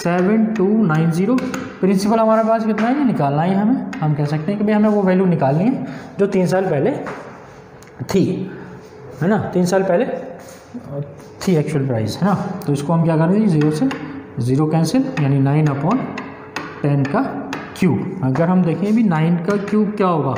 seven two nine zero. Principal हमारे पास कितना है, निकालना है हमें। हम कह सकते हैं कि भाई हमें वो वैल्यू निकालनी है जो तीन साल पहले थी, है ना, तीन साल पहले थी एक्चुअल प्राइस, है ना। तो इसको हम क्या करेंगे, ज़ीरो से ज़ीरो कैंसिल, यानी नाइन अपॉन टेन का क्यूब। अगर हम देखें अभी नाइन का क्यूब क्या होगा,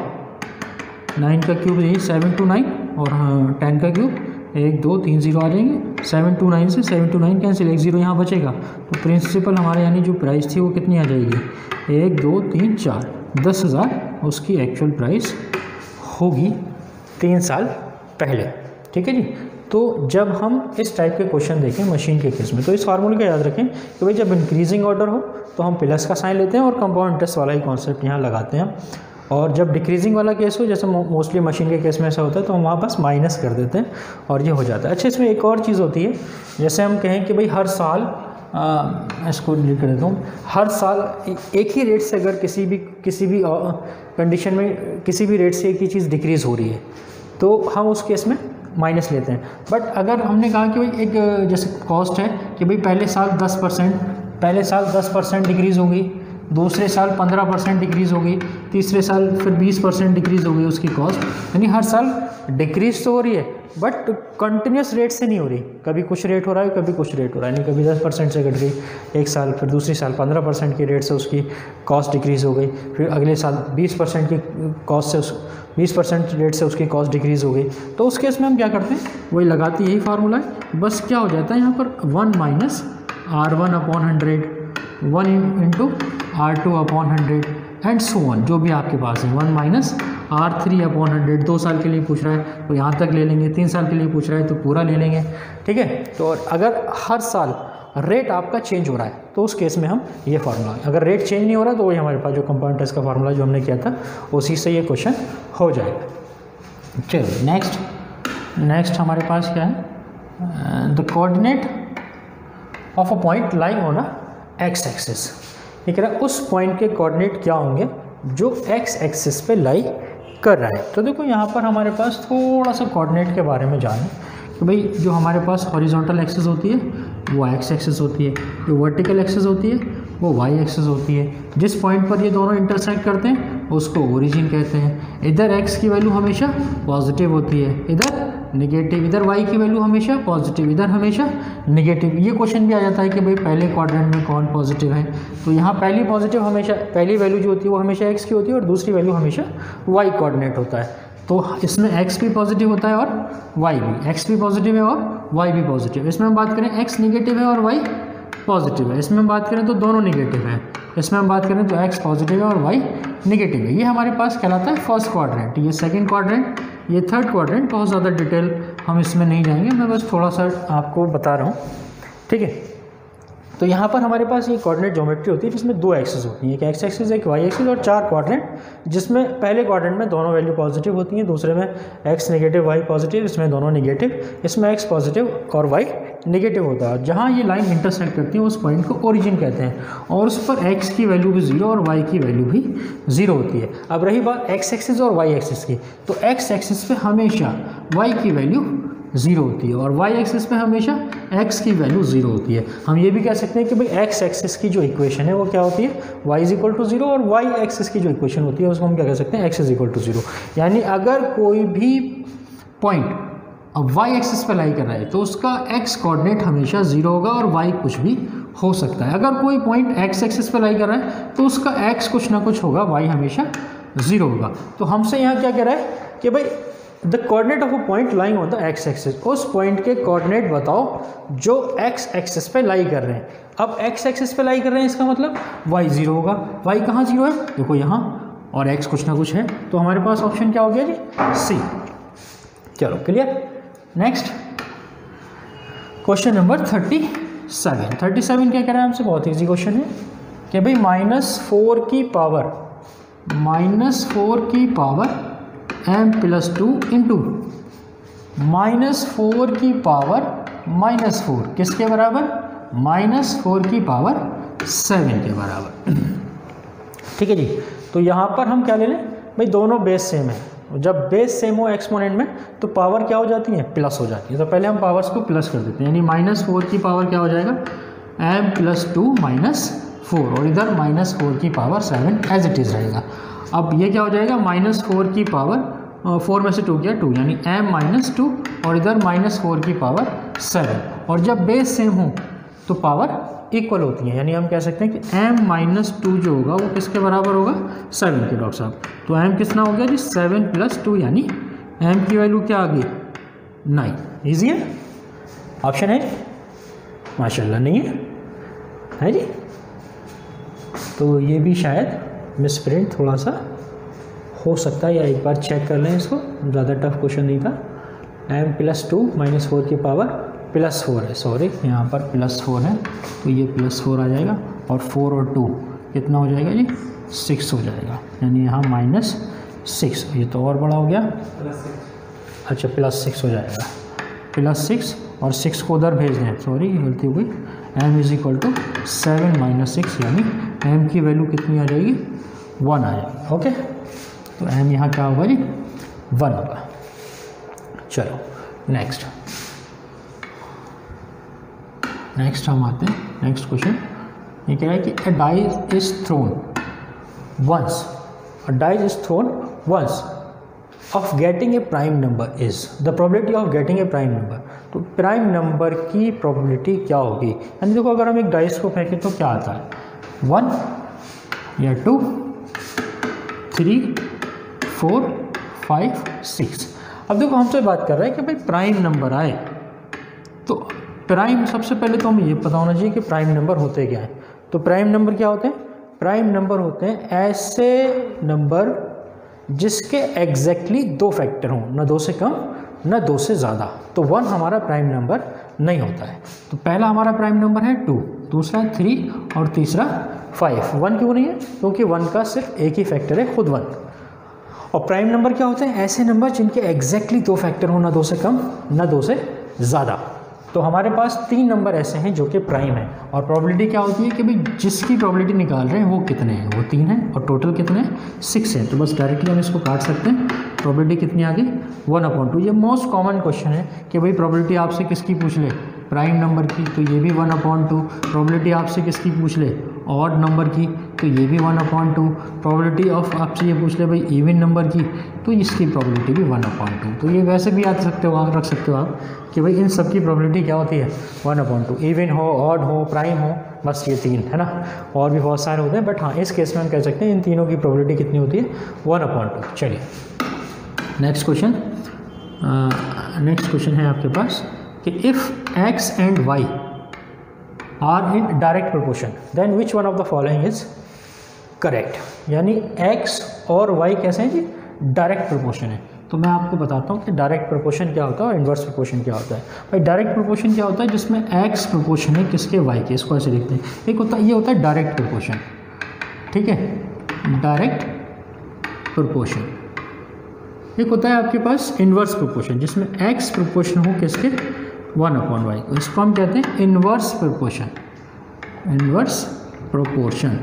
नाइन का क्यूब यही सेवन टू नाइन, और हाँ टेन का क्यूब एक दो तीन जीरो आ जाएंगे। सेवन टू नाइन से सेवन टू नाइन कैंसिल, एक जीरो यहाँ बचेगा। तो प्रिंसिपल हमारे यानी जो प्राइस थी वो कितनी आ जाएगी, एक दो तीन चार, दस हज़ार उसकी एक्चुअल प्राइस होगी तीन साल पहले। ठीक है जी। तो जब हम इस टाइप के क्वेश्चन देखें मशीन के केस में, तो इस फार्मूले का याद रखें कि भाई जब इंक्रीजिंग ऑर्डर हो तो हम प्लस का साइन लेते हैं और कंपाउंड इंटरेस्ट वाला ही कॉन्सेप्ट यहाँ लगाते हैं। और जब डिक्रीजिंग वाला केस हो, जैसे मोस्टली मशीन के केस में ऐसा होता है, तो हम वहाँ बस माइनस कर देते हैं और ये हो जाता है। अच्छा, इसमें एक और चीज़ होती है, जैसे हम कहें कि भाई हर साल आ, इसको डिलीट कर देता हूँ, हर साल एक ही रेट से अगर किसी भी किसी भी कंडीशन में किसी भी रेट से एक ही चीज़ डिक्रीज़ हो रही है तो हम उस केस में माइनस लेते हैं। बट अगर हमने कहा कि भाई एक जैसे कॉस्ट है कि भाई पहले साल दस परसेंट पहले साल दस परसेंट डिक्रीज़ होगी, दूसरे साल पंद्रह परसेंट डिक्रीज़ होगी, तीसरे साल फिर बीस परसेंट डिक्रीज़ हो गई उसकी कॉस्ट, यानी हर साल डिक्रीज़ तो हो रही है बट कंटिन्यूस रेट से नहीं हो रही। कभी कुछ रेट हो रहा है, कभी कुछ रेट हो रहा है, यानी कभी दस परसेंट से घट गई एक साल, फिर दूसरी साल पंद्रह परसेंट की रेट से उसकी कॉस्ट डिक्रीज़ हो गई, फिर अगले साल बीस परसेंट की कॉस्ट से उस बीस परसेंट रेट से उसकी कॉस्ट डिक्रीज़ हो गई। तो उस केस में हम क्या करते हैं, वही लगाती यही फार्मूला है, बस क्या हो जाता है यहाँ पर one minus r one upon hundred, one into r two upon hundred and so on, जो भी आपके पास है, one minus r three upon hundred. दो साल के लिए पूछ रहा है तो यहाँ तक ले लेंगे, तीन साल के लिए पूछ रहा है तो पूरा ले लेंगे। ठीक है। तो अगर हर साल रेट आपका चेंज हो रहा है तो उस केस में हम ये फार्मूला, अगर रेट चेंज नहीं हो रहा तो वही हमारे पास जो कंपाउंड इंटरेस्ट का फार्मूला जो हमने किया था उसी से ये क्वेश्चन हो जाएगा। चलिए नेक्स्ट नेक्स्ट हमारे पास क्या है, the coordinate of a point lying on a x axis. ये कह रहा है उस पॉइंट के कोऑर्डिनेट क्या होंगे जो एक्स एक्सिस पे लाई कर रहा है। तो देखो यहाँ पर हमारे पास थोड़ा सा कोऑर्डिनेट के बारे में जानें कि भाई जो हमारे पास हॉरिजॉन्टल एक्सिस होती है वो एक्स एक्सिस होती है, जो वर्टिकल एक्सिस होती है वो वाई एक्सिस होती है। जिस पॉइंट पर ये दोनों इंटरसेक्ट करते हैं उसको ओरिजिन कहते हैं। इधर एक्स की वैल्यू हमेशा पॉजिटिव होती है, इधर नेगेटिव, इधर वाई की वैल्यू हमेशा पॉजिटिव, इधर हमेशा नेगेटिव। ये क्वेश्चन भी आ जाता है कि भाई पहले क्वाड्रेंट में कौन पॉजिटिव है, तो यहाँ पहली पॉजिटिव हमेशा पहली वैल्यू जो होती है वो हमेशा एक्स की होती है और दूसरी वैल्यू हमेशा वाई कोऑर्डिनेट होता है। तो इसमें एक्स भी पॉजिटिव होता है और वाई भी, एक्स भी पॉजिटिव है और वाई भी पॉजिटिव। इसमें हम बात करें एक्स नेगेटिव है और वाई पॉजिटिव है, इसमें हम बात करें तो दोनों नेगेटिव है, इसमें हम बात करें तो एक्स पॉजिटिव है और वाई नेगेटिव है। ये हमारे पास कहलाता है फर्स्ट क्वाड्रेंट, ये सेकंड क्वाड्रेंट, ये थर्ड क्वाड्रेंट। बहुत ज़्यादा डिटेल हम इसमें नहीं जाएंगे, मैं बस थोड़ा सा आपको बता रहा हूँ। ठीक है। तो यहाँ पर हमारे पास ये कोऑर्डिनेट ज्योमेट्री होती है जिसमें दो एक्सिस होती हैं, एक एक्स एक्सिस एक वाई एक्सिस और चार क्वाड्रेंट, जिसमें पहले क्वाड्रेंट में दोनों वैल्यू पॉजिटिव होती हैं, दूसरे में एक्स नेगेटिव वाई पॉजिटिव, इसमें दोनों नेगेटिव, इसमें एक्स पॉजिटिव और वाई नेगेटिव होता है। जहाँ ये लाइन इंटरसेक्ट करती है उस पॉइंट को ओरिजिन कहते हैं और उस पर एक्स की वैल्यू भी जीरो और वाई की वैल्यू भी जीरो होती है। अब रही बात एक्स एक्सिस और वाई एक्सिस की, तो एक्स एक्सिस पे हमेशा वाई की वैल्यू जीरो होती है और वाई एक्सिस पे हमेशा एक्स की वैल्यू जीरो होती है। हम ये भी कह सकते हैं कि भाई एक्स एक्सिस की जो इक्वेशन है वो क्या होती है, y is equal to zero, और वाई एक्सिस की जो इक्वेशन होती है उसको हम क्या कह सकते हैं, x is equal to zero. यानी अगर कोई भी पॉइंट अब वाई एक्सिस पे लाई कर रहा है तो उसका एक्स कोऑर्डिनेट हमेशा जीरो होगा और वाई कुछ भी हो सकता है। अगर कोई पॉइंट एक्स एक्सिस पे लाई कर रहा है तो उसका एक्स कुछ ना कुछ होगा, वाई हमेशा जीरो होगा। तो हमसे यहाँ क्या कह रहा है कि भाई the coordinate of a point lying on the x axis, उस पॉइंट के कोऑर्डिनेट बताओ जो एक्स एक्सिस पे लाई कर रहे हैं। अब एक्स एक्सिस पे लाई कर रहे हैं इसका मतलब वाई जीरो होगा। वाई कहाँ जीरो है, देखो यहाँ, और एक्स कुछ ना कुछ है, तो हमारे पास ऑप्शन क्या हो गया जी, सी। चलो clear. Next question number thirty seven. Thirty seven क्या कह रहा है हमसे, बहुत ईजी क्वेश्चन है कि भाई माइनस फोर की पावर माइनस फोर की power m plus two into minus four की पावर माइनस फोर किसके बराबर, माइनस फोर की पावर सेवन के बराबर। ठीक है जी। तो यहाँ पर हम क्या ले लें, भाई दोनों बेस सेम है, जब बेस सेम हो एक्सपोनेंट में तो पावर क्या हो जाती है, प्लस हो जाती है। तो पहले हम पावर्स को प्लस कर देते हैं, यानी माइनस फोर की पावर क्या हो जाएगा, m plus two minus four और इधर माइनस फोर की power seven as it is रहेगा। अब ये क्या हो जाएगा, माइनस फोर की पावर फोर में से टू किया टू, यानी एम माइनस टू और इधर माइनस फोर की पावर सेवन। और जब बेस सेम हो तो पावर इक्वल होती है, यानी हम कह सकते हैं कि एम माइनस टू जो होगा वो किसके बराबर होगा, सेवन के डॉक्टर साहब। तो एम कितना हो गया जी, सेवन प्लस टू, यानी एम की वैल्यू क्या आ गई, नाइन। ईजी है, ऑप्शन है माशाल्लाह, नहीं है है जी। तो ये भी शायद मिसप्रिंट थोड़ा सा हो सकता है, या एक बार चेक कर लें इसको, ज़्यादा टफ क्वेश्चन नहीं था। M plus two minus four की पावर प्लस फोर है, सॉरी यहाँ पर प्लस फोर है तो ये प्लस फोर आ जाएगा, और फोर और टू कितना हो जाएगा जी, सिक्स हो जाएगा, यानी यहाँ माइनस सिक्स, ये तो और बड़ा हो गया, अच्छा प्लस सिक्स हो जाएगा, प्लस सिक्स और सिक्स को उधर भेज दें, सॉरी गलती हो गई। M is equal to seven minus six, यानी एम की वैल्यू कितनी आ जाएगी, वन आ जाएगी। ओके, तो एम यहाँ क्या होगा जी, वन होगा। चलो नेक्स्ट नेक्स्ट हम आते हैं नेक्स्ट क्वेश्चन। ये कह रहा है कि a dice is thrown once, a dice is thrown once of getting a prime number is the probability of getting a prime number. तो प्राइम नंबर की प्रोबेबिलिटी क्या होगी, यानी देखो अगर हम एक डाइस को फेंकें तो क्या आता है, वन या two, three, four, five, six. अब देखो हमसे बात कर रहा है कि भाई प्राइम नंबर आए, तो प्राइम सबसे पहले तो हमें ये पता होना चाहिए कि प्राइम नंबर होते क्या हैं। तो प्राइम नंबर क्या होते हैं, प्राइम नंबर होते हैं ऐसे नंबर जिसके एग्जैक्टली दो फैक्टर हों, ना दो से कम ना दो से ज़्यादा। तो वन हमारा प्राइम नंबर नहीं होता है। तो पहला हमारा प्राइम नंबर है टू, दूसरा थ्री और तीसरा फाइव। वन क्यों नहीं है, क्योंकि वन का सिर्फ एक ही फैक्टर है, खुद वन। और प्राइम नंबर क्या होते हैं, ऐसे नंबर जिनके एग्जैक्टली दो फैक्टर हो, ना दो से कम ना दो से ज़्यादा। तो हमारे पास तीन नंबर ऐसे हैं जो कि प्राइम है, और प्रोबेबिलिटी क्या होती है कि भाई जिसकी प्रोबेबिलिटी निकाल रहे हैं वो कितने हैं, वो तीन हैं, और टोटल कितने हैं, सिक्स हैं। तो बस डायरेक्टली हम इसको काट सकते हैं। प्रोबेबिलिटी कितनी आ गई, वन अपॉन टू। ये मोस्ट कॉमन क्वेश्चन है कि भाई प्रोबेबिलिटी आपसे किसकी पूछ ले, प्राइम नंबर की, तो ये भी वन अपॉन टू। प्रोबेबिलिटी आपसे किसकी पूछ ले, ऑड नंबर की, तो ये भी one upon two. Probability of आपसे ये पूछ ले भाई इवन नंबर की, तो इसकी प्रोबेबिलिटी भी वन अपॉन टू। तो ये वैसे भी याद सकते हो आप, रख सकते हो आप कि भाई इन सब की प्रोबेबिलिटी क्या होती है, वन अपॉन टू। इवन हो, ऑड हो, प्राइम हो, बस ये तीन है ना, और भी बहुत सारे होते हैं, बट हाँ इस केस में हम कह सकते हैं इन तीनों की प्रोबेबिलिटी कितनी होती है, वन अपॉन टू। चलिए नेक्स्ट क्वेश्चन। नेक्स्ट क्वेश्चन है आपके पास कि if x and y are in direct proportion then which one of the following is correct. यानी एक्स और वाई कैसे हैं जी, डायरेक्ट प्रोपोर्शन है। तो मैं आपको बताता हूँ कि डायरेक्ट प्रोपोर्शन क्या होता है और इन्वर्स प्रोपोर्शन क्या होता है। भाई डायरेक्ट प्रोपोर्शन क्या होता है, जिसमें एक्स प्रोपोर्शन है किसके, वाई के। इसको ऐसे लिखते हैं, एक होता है ये होता है डायरेक्ट प्रोपोर्शन, ठीक है, डायरेक्ट प्रोपोर्शन। एक होता है आपके पास इन्वर्स प्रोपोर्शन, जिसमें एक्स प्रोपोर्शन हो किसके, वन अपॉन वाई। इसको हम कहते हैं इन्वर्स प्रोपोर्शन, इन्वर्स प्रोपोर्शन,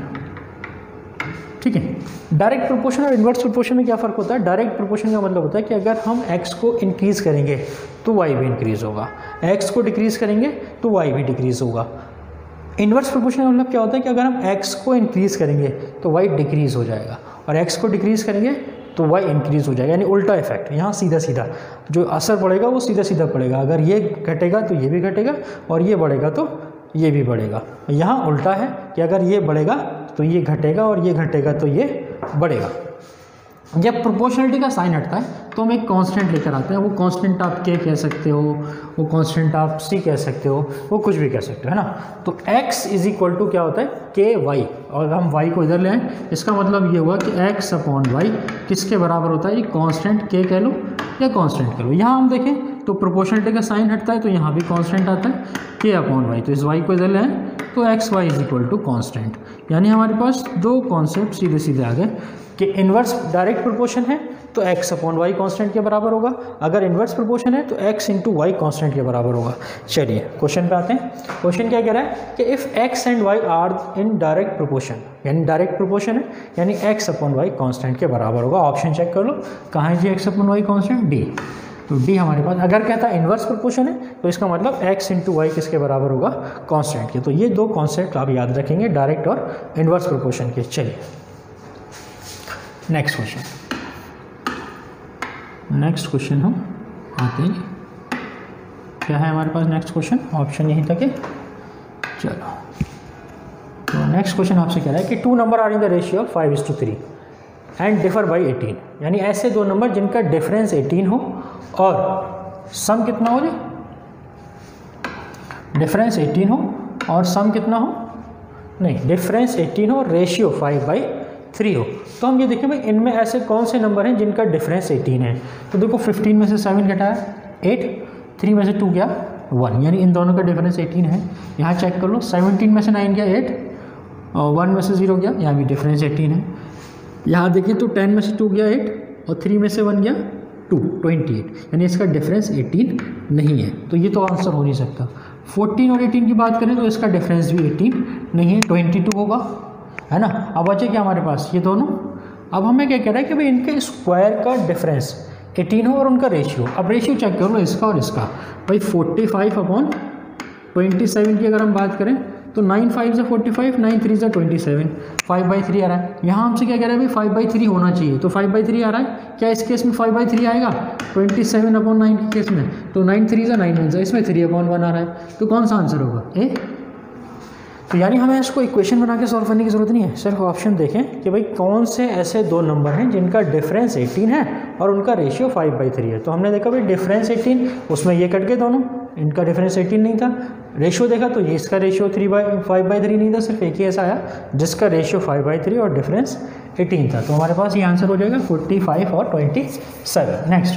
ठीक है। डायरेक्ट प्रोपोर्शन और इन्वर्स प्रोपोर्शन में क्या फ़र्क होता है, डायरेक्ट प्रोपोर्शन का मतलब होता है कि अगर हम x को इंक्रीज़ करेंगे तो y भी इंक्रीज़ होगा, x को डिक्रीज़ करेंगे तो y भी डिक्रीज़ होगा। इन्वर्स प्रोपोर्शन का मतलब क्या होता है कि अगर हम x को इंक्रीज़ करेंगे तो y डिक्रीज़ हो जाएगा, और x को डिक्रीज़ करेंगे तो y इंक्रीज़ हो जाएगा, यानी उल्टा इफेक्ट। यहाँ सीधा सीधा जो असर पड़ेगा वो सीधा सीधा पड़ेगा, अगर ये घटेगा तो ये भी घटेगा, और ये बढ़ेगा तो ये भी बढ़ेगा। यहाँ उल्टा है कि अगर ये बढ़ेगा तो ये घटेगा, और ये घटेगा तो ये बढ़ेगा। जब प्रोपोर्शनलिटी का साइन हटता है तो हम एक कांस्टेंट लेकर आते हैं। वो कांस्टेंट आप के कह सकते हो, वो कांस्टेंट आप सी कह सकते हो, वो कुछ भी कह सकते हो, है ना। तो x इज इक्वल टू क्या होता है, के वाई, और हम y को इधर ले आए, इसका मतलब ये हुआ कि x अपॉन वाई किसके बराबर होता है, ये कांस्टेंट के कह लो या कांस्टेंट कह लो। यहाँ हम देखें तो प्रोपोर्शनलिटी का साइन हटता है तो यहाँ भी कांस्टेंट आता है के अपॉन वाई, तो इस y को इधर ले आए तो x y is equal to constant. यानी हमारे पास दो कॉन्सेप्ट सीधे सीधे आ गए कि इन्वर्स डायरेक्ट प्रोपोर्शन है तो x अपॉन वाई कॉन्स्टेंट के बराबर होगा, अगर इन्वर्स प्रोपोर्शन है तो x इंटू वाई कॉन्स्टेंट के बराबर होगा। चलिए क्वेश्चन पे आते हैं। क्वेश्चन क्या कह रहा है कि if x and y are in direct proportion, यानी डायरेक्ट प्रोपोर्शन है, यानी x अपॉन वाई कॉन्स्टेंट के बराबर होगा। ऑप्शन चेक कर लो, कहाँ है जी x upon y constant, D. तो डी हमारे पास, अगर कहता है इन्वर्स प्रोपोर्शन है तो इसका मतलब एक्स इंटू वाई किसके बराबर होगा, कांस्टेंट के। तो ये दो कॉन्सेप्ट आप याद रखेंगे, डायरेक्ट और इन्वर्स प्रोपोर्शन के। चलिए नेक्स्ट क्वेश्चन, नेक्स्ट क्वेश्चन हम आते हैं, क्या है हमारे पास नेक्स्ट क्वेश्चन, ऑप्शन यहीं तक है। चलो तो नेक्स्ट क्वेश्चन आपसे कह रहा है कि two number are in the ratio of five is to three and differ by eighteen, यानी ऐसे दो नंबर जिनका डिफरेंस एटीन हो और सम कितना हो जाए, डिफरेंस एटीन हो और सम कितना हो, नहीं डिफरेंस एटीन हो, रेशियो फाइव बाई थ्री हो। तो हम ये देखें भाई इनमें ऐसे कौन से नंबर हैं जिनका डिफरेंस एटीन है। तो देखो फिफ्टीन में से सेवन घटाया एट, थ्री में से टू गया वन, यानी इन दोनों का डिफरेंस एटीन है। यहाँ चेक कर लो, सेवनटीन में से नाइन गया एट, और वन में से जीरो गया, यहाँ भी डिफरेंस एटीन है। यहाँ देखिए तो टेन में से टू गया एट, और थ्री में से वन गया टू, ट्वेंटी एट, यानी इसका डिफरेंस एटीन नहीं है। तो ये तो आंसर हो नहीं सकता। फोर्टीन और एटीन की बात करें तो इसका डिफरेंस भी एटीन नहीं है, ट्वेंटी टू होगा, है ना। अब बचे क्या हमारे पास, ये दोनों। अब हमें क्या कह रहा है कि भाई इनके स्क्वायर का डिफरेंस एटीन हो और उनका रेशियो। अब रेशियो चेक कर लो इसका और इसका, भाई forty five upon twenty seven की अगर हम बात करें तो नाइन फाइव से फोर्टी फाइव, नाइन थ्री से twenty seven, five by three आ रहा है। यहाँ हमसे क्या कह रहा है भाई फाइव बाई थ्री होना चाहिए, तो फाइव बाई थ्री आ रहा है। क्या इस केस में फाइव बाई थ्री आएगा, ट्वेंटी सेवन अपॉन नाइन के केस में, तो नाइन थ्री से नाइन वन से, इसमें थ्री अपॉन वन आ रहा है। तो कौन सा आंसर होगा, ए। तो यानी हमें इसको इक्वेशन बना के सॉल्व करने की ज़रूरत नहीं है, सिर्फ ऑप्शन देखें कि भाई कौन से ऐसे दो नंबर हैं जिनका डिफरेंस एटीन है और उनका रेशियो फाइव बाई थ्री है। तो हमने देखा भाई डिफरेंस एटीन, उसमें ये कट गए दोनों, इनका डिफरेंस एटीन नहीं था। रेशियो देखा तो ये इसका ratio three by five by three नहीं था, सिर्फ एक ही ऐसा आया जिसका रेशियो फाइव बाई थ्री और डिफरेंस एटीन था। तो हमारे पास ये आंसर हो जाएगा फोर्टी फाइव और ट्वेंटी सेवन। नेक्स्ट,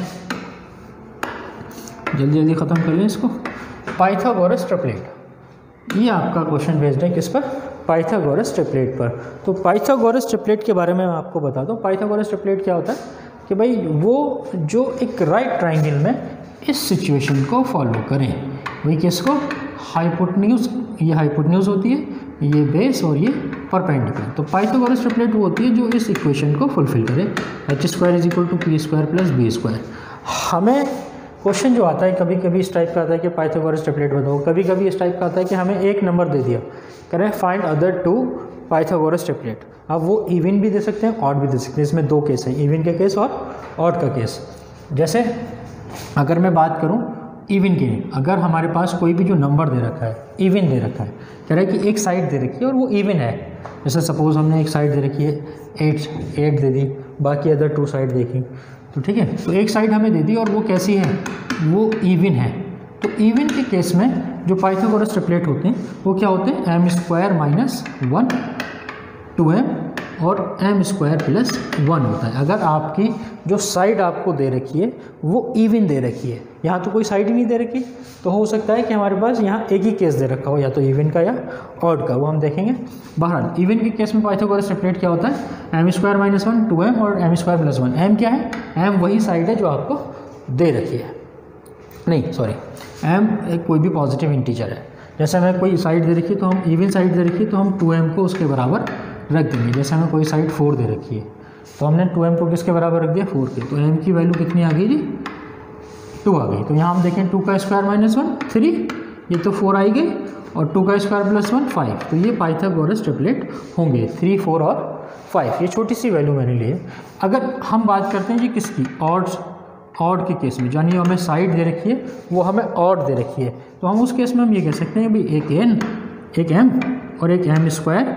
जल्दी जल्दी ख़त्म कर लें इसको। पाइथागोरस ट्रिपलेट, ये आपका क्वेश्चन बेस्ड है किस पर, पाइथागोरस ट्रिपलेट पर। तो पाइथागोरस ट्रिपलेट के बारे में मैं आपको बता दूं। पाइथागोरस ट्रिपलेट क्या होता है कि भाई वो जो एक राइट ट्राइंगल में इस सिचुएशन को फॉलो करें, वही किसको, हाइपोटेन्यूज, ये हाइपोटेन्यूज होती है, ये बेस और ये परपेंडिकुलर। तो पाइथागोरस ट्रिपलेट वो होती है जो इस इक्वेशन को फुलफिल करे, H square is equal to P square plus B square. हमें क्वेश्चन जो आता है कभी कभी इस टाइप का आता है कि पाइथागोरस ट्रिपलेट बताओ, कभी कभी इस टाइप का आता है कि हमें एक नंबर दे दिया, करें find other two Pythagoras triplet. अब वो इवन भी दे सकते हैं, ऑड भी दे सकते हैं। इसमें दो केस हैं, इवन का केस और ऑड का केस। जैसे अगर मैं बात करूं इवन की, अगर हमारे पास कोई भी जो नंबर दे रखा है, इवन दे रखा है, कह रहा है कि एक साइड दे रखी है और वो इवन है। जैसे सपोज हमने एक साइड दे रखी है एट, एट दे दी, बाकी अदर टू साइड देखी, तो ठीक है। तो एक साइड हमें दे दी और वो कैसी है, वो इवन है। तो इवन के केस में जो पाइथागोरस ट्रिपलेट होते हैं वो क्या होते हैं, M square minus one, two M और एम स्क्वायर प्लस वन होता है। अगर आपकी जो साइड आपको दे रखी है वो इवन दे रखी है, यहाँ तो कोई साइड ही नहीं दे रखी, तो हो सकता है कि हमारे पास यहाँ एक ही केस दे रखा हो, या तो इवन का या ऑड का, वो हम देखेंगे। बहरहाल इवन के केस में पाइथागोरस ट्रिपलेट क्या होता है, M square minus one, two M और M square plus one. M क्या है, एम वही साइड है जो आपको दे रखी है, नहीं सॉरी, एम एक कोई भी पॉजिटिव इंटीजर है। जैसे हमें कोई साइड दे रखी है तो हम इवन साइड दे रखी है तो हम टू एम को उसके बराबर रख देंगे। जैसे हमें कोई साइड फोर दे रखी है तो हमने टू एम को किसके बराबर रख दिया, फोर के। तो एम की वैल्यू कितनी आ गई जी, टू आ गई। तो यहाँ हम देखें टू का स्क्वायर माइनस वन थ्री, ये तो फोर आई गई, और टू का स्क्वायर प्लस वन फाइव। तो ये पाइथागोरस ट्रिपलेट होंगे, थ्री फोर और फाइव। ये छोटी सी वैल्यू मैंने ली है। अगर हम बात करते हैं जी किसकी, ऑड, ऑड के केस में, यानी हमें साइड दे रखी है वो हमें ऑड दे रखी है, तो हम उस केस में हम ये कह सकते हैं भाई एक एन, एक एम और एक M square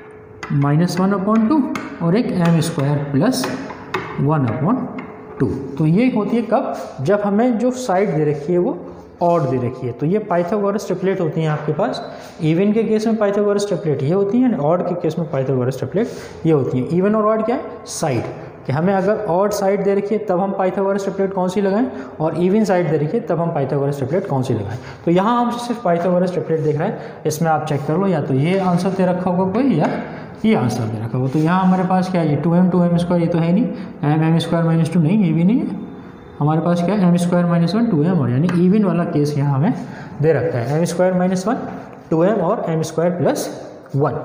minus one upon two और एक M square plus one upon two. तो ये होती है कब, जब हमें जो साइड दे रखी है वो ऑड दे रखी है। तो ये पाइथागोरस ट्रिपलेट होती हैं आपके पास। इवन के केस में पाइथागोरस ट्रिपलेट ये होती हैं, ऑड के केस में पाइथागोरस ट्रिपलेट ये होती हैं। इवन और ऑड क्या है, साइड, कि हमें अगर ऑड साइड दे रखी है तब हम पाइथागोरस ट्रिपलेट कौन सी लगाएं, और इवन साइड दे रखी है तब हम पाइथागोरस ट्रिपलेट कौन सी लगाएं। तो यहाँ हम सिर्फ पाइथागोरस ट्रिपलेट देख रहे हैं, इसमें आप चेक कर लो, या तो ये आंसर दे रखा होगा कोई, या ये आंसर दे रखा होगा। तो यहाँ हमारे पास क्या है, ये two M two M square, ये तो है नहीं, M M square minus two नहीं, ये भी नहीं है। हमारे पास क्या है, M square minus one two M, और यानी इवन वाला केस यहाँ हमें दे रखा है, M square minus one two M और एम स्क्वायर प्लस वन।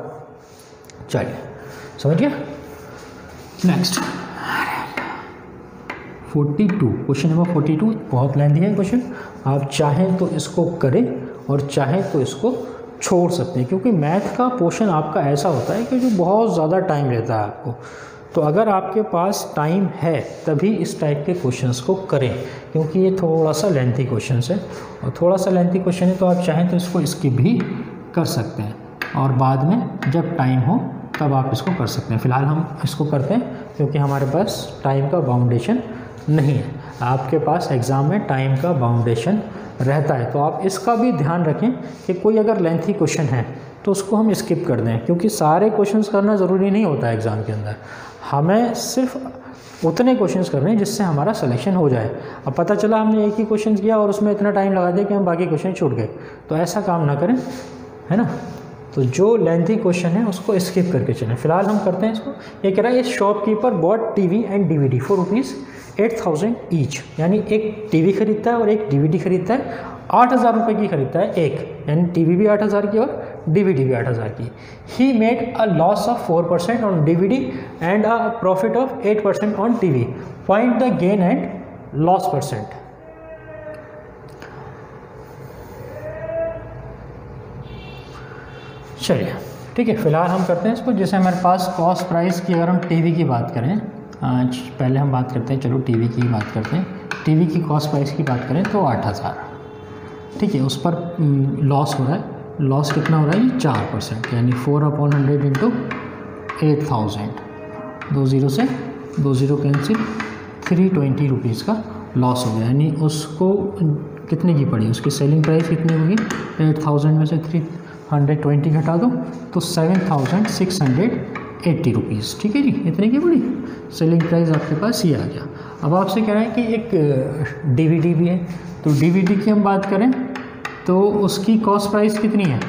चलिए समझ गया। Next forty two, question number forty two बहुत लेंथी है क्वेश्चन। आप चाहें तो इसको करें और चाहें तो इसको छोड़ सकते हैं, क्योंकि मैथ का पोर्शन आपका ऐसा होता है कि जो बहुत ज़्यादा टाइम लेता है आपको। तो अगर आपके पास टाइम है तभी इस टाइप के क्वेश्चंस को करें, क्योंकि ये थोड़ा सा लेंथी क्वेश्चन है और थोड़ा सा लेंथी क्वेश्चन है तो आप चाहें तो इसको स्किप भी कर सकते हैं और बाद में जब टाइम हो तब आप इसको कर सकते हैं। फ़िलहाल हम इसको करते हैं क्योंकि हमारे पास टाइम का बाउंडेशन नहीं है। आपके पास एग्ज़ाम में टाइम का बाउंडेशन रहता है, तो आप इसका भी ध्यान रखें कि कोई अगर लेंथी क्वेश्चन है तो उसको हम स्किप कर दें, क्योंकि सारे क्वेश्चंस करना ज़रूरी नहीं होता है एग्ज़ाम के अंदर। हमें सिर्फ उतने क्वेश्चंस करने हैं जिससे हमारा सिलेक्शन हो जाए। अब पता चला हमने एक ही क्वेश्चन किया और उसमें इतना टाइम लगा दिया कि हम बाकी क्वेश्चन छूट गए, तो ऐसा काम ना करें, है ना। तो जो लेंथी क्वेश्चन है उसको स्किप करके चलें। फिलहाल हम करते हैं इसको। ये कह रहा है shopkeeper bought TV and DVD for rupees eight thousand each, यानी एक टीवी खरीदता है और एक डीवीडी खरीदता है, आठ हज़ार रुपये की खरीदता है एक, यानी टीवी भी आठ हज़ार की और डीवीडी भी आठ हज़ार की। He made a loss of four percent on DVD and a profit of eight percent on TV, find the gain and loss percent. चलिए ठीक है, फिलहाल हम करते हैं इसको। जैसे हमारे पास कॉस्ट प्राइस की अगर हम टीवी की बात करें, आज पहले हम बात करते हैं, चलो टीवी की बात करते हैं। टीवी की कॉस्ट प्राइस की बात करें तो आठ हज़ार, ठीक है। उस पर लॉस हो रहा है, लॉस कितना हो रहा है, चार परसेंट, यानी four upon hundred into eight thousand, दो ज़ीरो से दो zero cancel, three twenty rupees का लॉस हो गया। यानी उसको कितने की पड़ी, उसकी सेलिंग प्राइस कितनी होगी, एट थाउजेंड में से थ्री हंड्रेड ट्वेंटी घटा दो तो seven thousand six hundred eighty rupees, ठीक है जी। इतने की पड़ी सेलिंग प्राइस आपके पास ये आ गया। अब आपसे कह रहा है कि एक डीवीडी भी है, तो डीवीडी की हम बात करें तो उसकी कॉस्ट प्राइस कितनी है,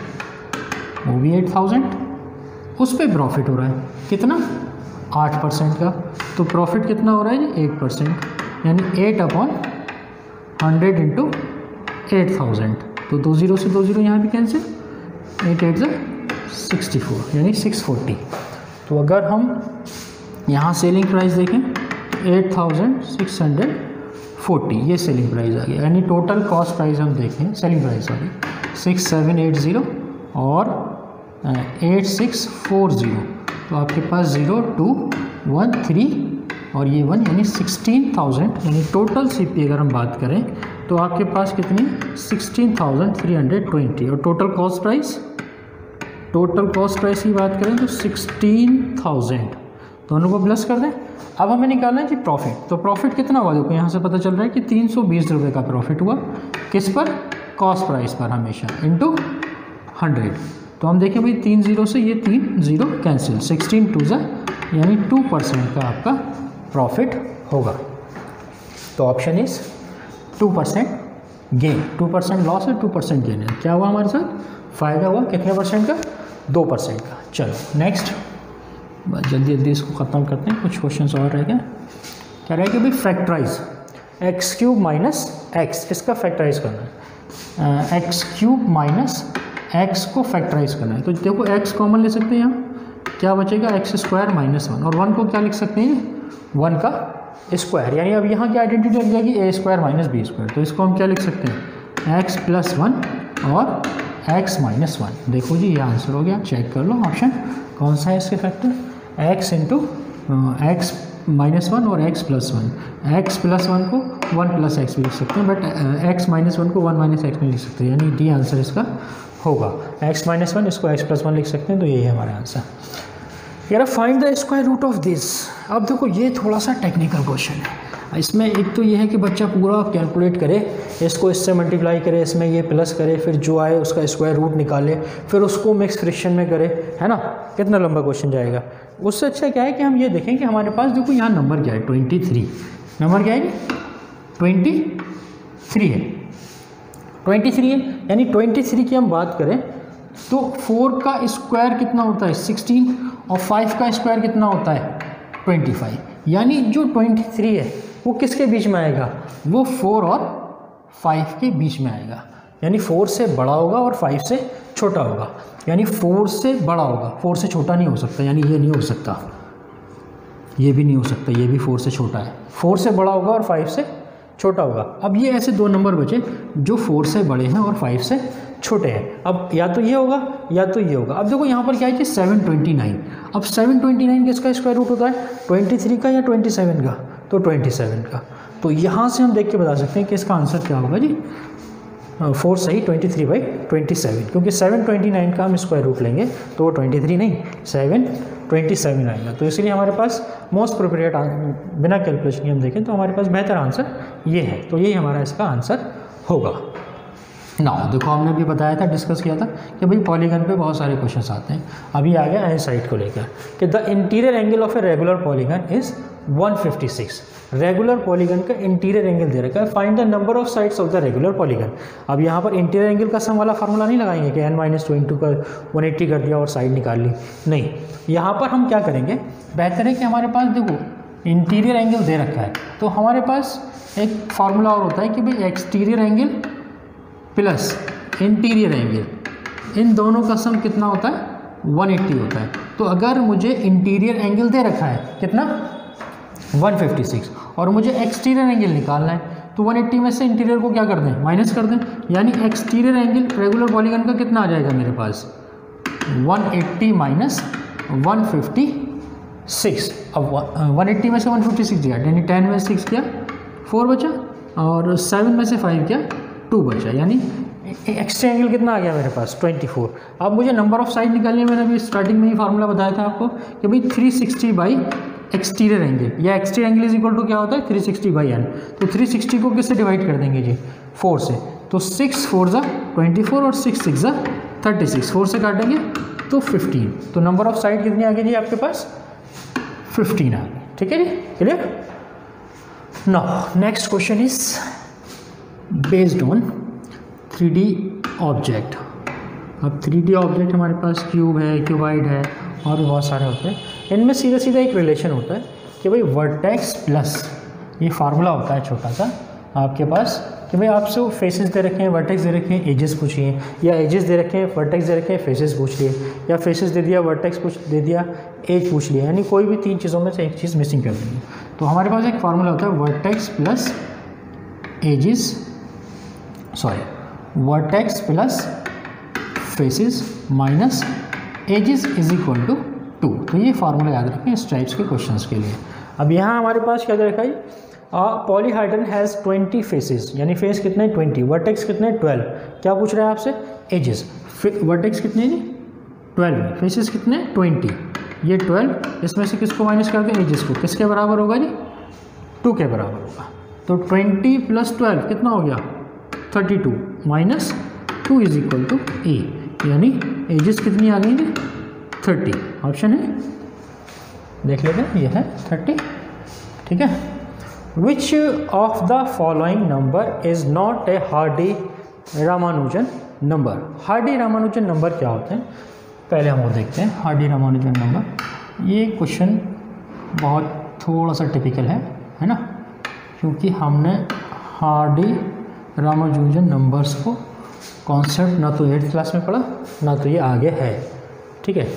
वो भी एट थाउजेंड, उस पर प्रॉफिट हो रहा है कितना, आठ परसेंट का, तो प्रॉफिट कितना हो रहा है जी, एट परसेंट, यानी eight upon hundred into eight thousand, तो दो ज़ीरो से दो ज़ीरो यहाँ भी कैंसिल, एट एट ज़ा सिक्सटी फोर, यानी सिक्स फोर्टी। तो अगर हम यहाँ सेलिंग प्राइस देखें eight thousand six hundred forty, ये सेलिंग प्राइस आ गया, यानी टोटल कॉस्ट प्राइस हम देखें, selling price sorry six seven eight zero और एट सिक्स फोर ज़ीरो, तो आपके पास ज़ीरो टू वन थ्री और ये वन, यानी सिक्सटीन थाउजेंड, यानी टोटल सीपी अगर हम बात करें तो आपके पास कितनी, sixteen thousand three hundred twenty, और total cost price, total cost price की बात करें तो सिक्सटीन थाउजेंड, दोनों को प्लस कर दें। अब हमें निकालना है जी प्रॉफिट, तो प्रॉफिट कितना हुआ, देखो यहाँ से पता चल रहा है कि तीन सौ बीस रुपये का प्रॉफिट हुआ, किस पर, कॉस्ट प्राइस पर हमेशा, इंटू हंड्रेड। तो हम देखें भाई तीन जीरो से ये तीन जीरो कैंसिल, सिक्सटीन टू ज़ा, यानी टू परसेंट का आपका प्रॉफिट होगा। तो option is two percent gain, two percent loss है, टू परसेंट गेन है। क्या हुआ हमारे साथ, फ़ायदा हुआ कितने परसेंट का, दो परसेंट का। चलो नेक्स्ट, बस जल्दी जल्दी इसको ख़त्म करते हैं, कुछ क्वेश्चन और रह गए। कह रहा है कि भाई factorise x cube minus x, इसका फैक्टराइज करना है, एक्स क्यूब माइनस एक्स को फैक्टराइज करना है। तो देखो एक्स कॉमन ले सकते हैं, यहाँ क्या बचेगा, एक्स स्क्वायर माइनस वन, और वन को क्या लिख सकते हैं, वन का स्क्वायर, यानी अब यहाँ की आइडेंटिटी लग जाएगी A square minus B square, तो इसको हम क्या लिख सकते हैं, एक्स प्लस वन और एक्स माइनस वन। देखो जी ये आंसर हो गया, चेक कर लो ऑप्शन कौन सा है इसके factor, x into x minus one और x plus one, x plus one को वन प्लस एक्स भी लिख सकते हैं, बट एक्स माइनस वन को वन माइनस एक्स में लिख सकते हैं, यानी डी आंसर इसका होगा। एक्स माइनस वन, इसको एक्स प्लस वन लिख सकते हैं, तो यही है हमारा आंसर। यार find the square root of this. अब देखो ये थोड़ा सा टेक्निकल क्वेश्चन है, इसमें एक तो ये है कि बच्चा पूरा कैलकुलेट करे, इसको इससे मल्टीप्लाई करे, इसमें ये प्लस करे, फिर जो आए उसका स्क्वायर रूट निकाले, फिर उसको मिक्स फ्रैक्शन में करे, है ना, कितना लंबा क्वेश्चन जाएगा। उससे अच्छा क्या है कि हम ये देखें कि हमारे पास देखो यहाँ नंबर क्या है, ट्वेंटी थ्री, नंबर क्या है, ट्वेंटी थ्री है, ट्वेंटी थ्री है, यानी ट्वेंटी थ्री की हम बात करें तो फोर का स्क्वायर कितना होता है, सिक्सटीन, और फाइव का स्क्वायर कितना होता है, ट्वेंटी फाइव, यानी जो ट्वेंटी थ्री है वो किसके बीच में आएगा, वो फोर और फाइव के बीच में आएगा, यानी फोर से बड़ा होगा और फाइव से छोटा होगा, यानी फोर से बड़ा होगा, फोर से छोटा नहीं हो सकता, यानी ये नहीं हो सकता। ये भी नहीं हो सकता, ये भी फोर से छोटा है, फोर से बड़ा होगा और फाइव से छोटा होगा। अब ये ऐसे दो नंबर बचे जो फोर से बड़े हैं और फाइव से छोटे हैं। अब या तो ये होगा या तो ये होगा। अब देखो यहाँ पर क्या है कि सेवन ट्वेंटी नाइन। अब सेवन ट्वेंटी नाइन किसका स्क्वायर रूट होता है, ट्वेंटी थ्री का या ट्वेंटी सेवन का, तो ट्वेंटी सेवन का। तो यहाँ से हम देख के बता सकते हैं कि इसका आंसर क्या होगा जी, फोर सही twenty three by twenty seven, क्योंकि सेवन ट्वेंटी नाइन का हम स्क्वायर रूट लेंगे तो वो ट्वेंटी थ्री नहीं सेवन ट्वेंटी सेवन आएगा। तो इसलिए हमारे पास मोस्ट अप्रोप्रिएट, बिना कैलकुलेशन के हम देखें तो हमारे पास बेहतर आंसर ये है। तो यही हमारा इसका आंसर होगा। ना देखो हमने भी बताया था, डिस्कस किया था कि भाई पॉलीगन पे बहुत सारे क्वेश्चंस आते हैं। अभी आ गया साइड को लेकर कि the interior angle of a regular polygon is one fifty six. Regular polygon का इंटीरियर एंगल दे रखा है, find the number of sides of the regular polygon. अब यहाँ पर इंटीरियर एंगल का सम वाला फार्मूला नहीं लगाएंगे कि एन माइनस टू इंटू का वन एट्टी कर दिया और साइड निकाल ली, नहीं। यहाँ पर हम क्या करेंगे, बेहतर है कि हमारे पास देखो इंटीरियर एंगल दे रखा है तो हमारे पास एक फार्मूला और होता है कि भाई exterior angle plus interior angle, इन दोनों का सम कितना होता है, वन एट्टी होता है। तो अगर मुझे इंटीरियर एंगल दे रखा है कितना, वन फिफ्टी सिक्स, और मुझे एक्सटीरियर एंगल निकालना है तो वन एट्टी में से इंटीरियर को क्या कर दें, माइनस कर दें, यानी एक्सटीरियर एंगल रेगुलर पॉलीगन का कितना आ जाएगा मेरे पास, one eighty minus one fifty six. अब वन एट्टी में से वन फिफ्टी सिक्स गया, यानी टेन में सिक्स किया फोर बचा, और सेवन में से फाइव किया टू बचा, यानी एक्स्ट्रा एंगल कितना आ गया मेरे पास, ट्वेंटी फोर। अब मुझे नंबर ऑफ साइड निकालनी है, मैंने अभी स्टार्टिंग में ही फार्मूला बताया था आपको कि भाई three sixty by exterior angle, या exterior angle is equal to क्या होता है, थ्री सिक्सटी बाई एन। तो थ्री सिक्सटी को किससे डिवाइड कर देंगे जी, फोर से। तो सिक्स फोर ज़ा ट्वेंटी फोर और सिक्स सिक्स ज़ा थर्टी सिक्स, फोर से काटेंगे तो फिफ्टीन। तो नंबर ऑफ साइड कितनी आ गई जी आपके पास, फिफ्टीन आ गई। ठीक है जी, clear. Now next question is based on three D object. अब थ्री डी ऑब्जेक्ट हमारे पास क्यूब है, क्यूबाइड है और भी बहुत सारे होते हैं। इनमें सीधा सीधा एक रिलेशन होता है कि भाई वर्टेक्स प्लस, ये फार्मूला होता है छोटा सा आपके पास कि भाई आपसे वो फेसेस दे रखे हैं, वर्टेक्स दे रखे हैं, एजेस पूछिए, या एजेस दे रखे हैं, वर्टेक्स दे रखे हैं, फेसेस पूछ लिए, या फेसेस दे दिया, वर्टेक्स पूछ दे दिया, एज पूछ लिया, यानी कोई भी तीन चीज़ों में से एक चीज़ मिसिंग कर देंगे। तो हमारे पास एक फार्मूला होता है vertex plus edges, sorry vertex plus faces minus edges is equal to two. तो ये फार्मूला याद रखें इस टाइप्स के क्वेश्चंस के लिए। अब यहाँ हमारे पास क्या दे रखा है, पॉलीहाइड्रन हैज़ ट्वेंटी फेसेस, यानी फेस कितने ट्वेंटी, वर्टेक्स कितने ट्वेल्व। क्या पूछ रहा है आपसे, एजेस, वर्टेक्स कितने जी ट्वेल्व, फेसेस कितने ट्वेंटी, ये ट्वेल्व, इसमें से किसको माइनस कर दें, एजेस को, किसके बराबर होगा जी, टू के बराबर होगा। तो ट्वेंटी प्लस ट्वेल्व कितना हो गया, thirty two, minus two is equal to A, यानी एजेस कितनी आ गई जी, थर्टी। ऑप्शन है, देख लेते हैं, ये है थर्टी। ठीक है। Which of the following number is not a Hardy Ramanujan number. Hardy Ramanujan number क्या होते हैं, पहले हम वो देखते हैं। हार्डी रामानुजन नंबर, ये क्वेश्चन बहुत थोड़ा सा टिपिकल है है ना, क्योंकि हमने हार्डी रामानुजन नंबर्स को कॉन्सेप्ट ना तो एट्थ क्लास में पढ़ा ना तो ये आगे है। ठीक है।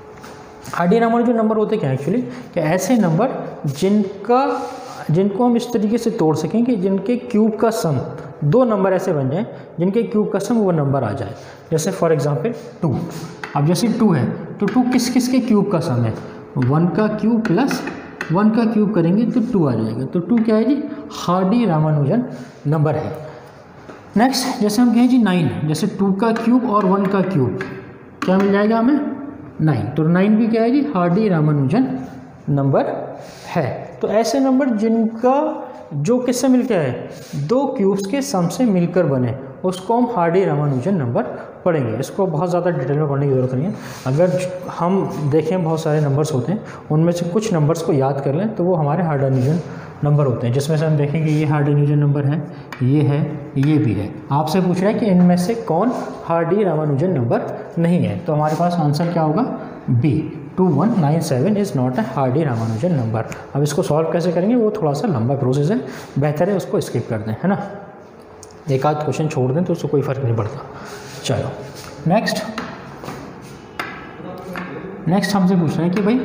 हार्डी रामानुजन नंबर होते क्या एक्चुअली, कि ऐसे नंबर जिनका जिनको हम इस तरीके से तोड़ सकें कि जिनके क्यूब का सम, दो नंबर ऐसे बन जाएं जिनके क्यूब का सम वो नंबर आ जाए। जैसे फॉर एग्जांपल टू। अब जैसे टू है तो टू किस किस के क्यूब का सम है, वन का क्यूब प्लस वन का क्यूब करेंगे तो टू आ जाएगा। तो टू क्या है जी, हार्डी रामानुजन नंबर है। नेक्स्ट जैसे हम कहें जी नाइन, जैसे टू का क्यूब और वन का क्यूब क्या मिल जाएगा हमें, नाइन। तो नाइन भी क्या है जी, हार्डी रामानुजन नंबर है। तो ऐसे नंबर जिनका जो किससे मिलकर है, दो क्यूब्स के सम से मिलकर बने, उसको हम हार्डी रामानुजन नंबर पढ़ेंगे। इसको बहुत ज़्यादा डिटेल में पढ़ने की ज़रूरत नहीं है। अगर हम देखें बहुत सारे नंबर्स होते हैं, उनमें से कुछ नंबर्स को याद कर लें तो वो हमारे हार्डी रामानुजन नंबर होते हैं, जिसमें से हम देखेंगे ये हार्डी रामानुजन नंबर है, ये है, ये भी है। आपसे पूछ रहा है कि इनमें से कौन हार्डी रामानुजन नंबर नहीं है, तो हमारे पास आंसर क्या होगा, B, two one nine seven is not a Hardy Ramanujan number. अब इसको सॉल्व कैसे करेंगे वो थोड़ा सा लंबा प्रोसेस है, बेहतर है उसको स्किप कर दें, है ना। एक आध क्वेश्चन छोड़ दें तो उससे कोई फ़र्क नहीं पड़ता। चलो नेक्स्ट नेक्स्ट हमसे पूछ रहे हैं कि भाई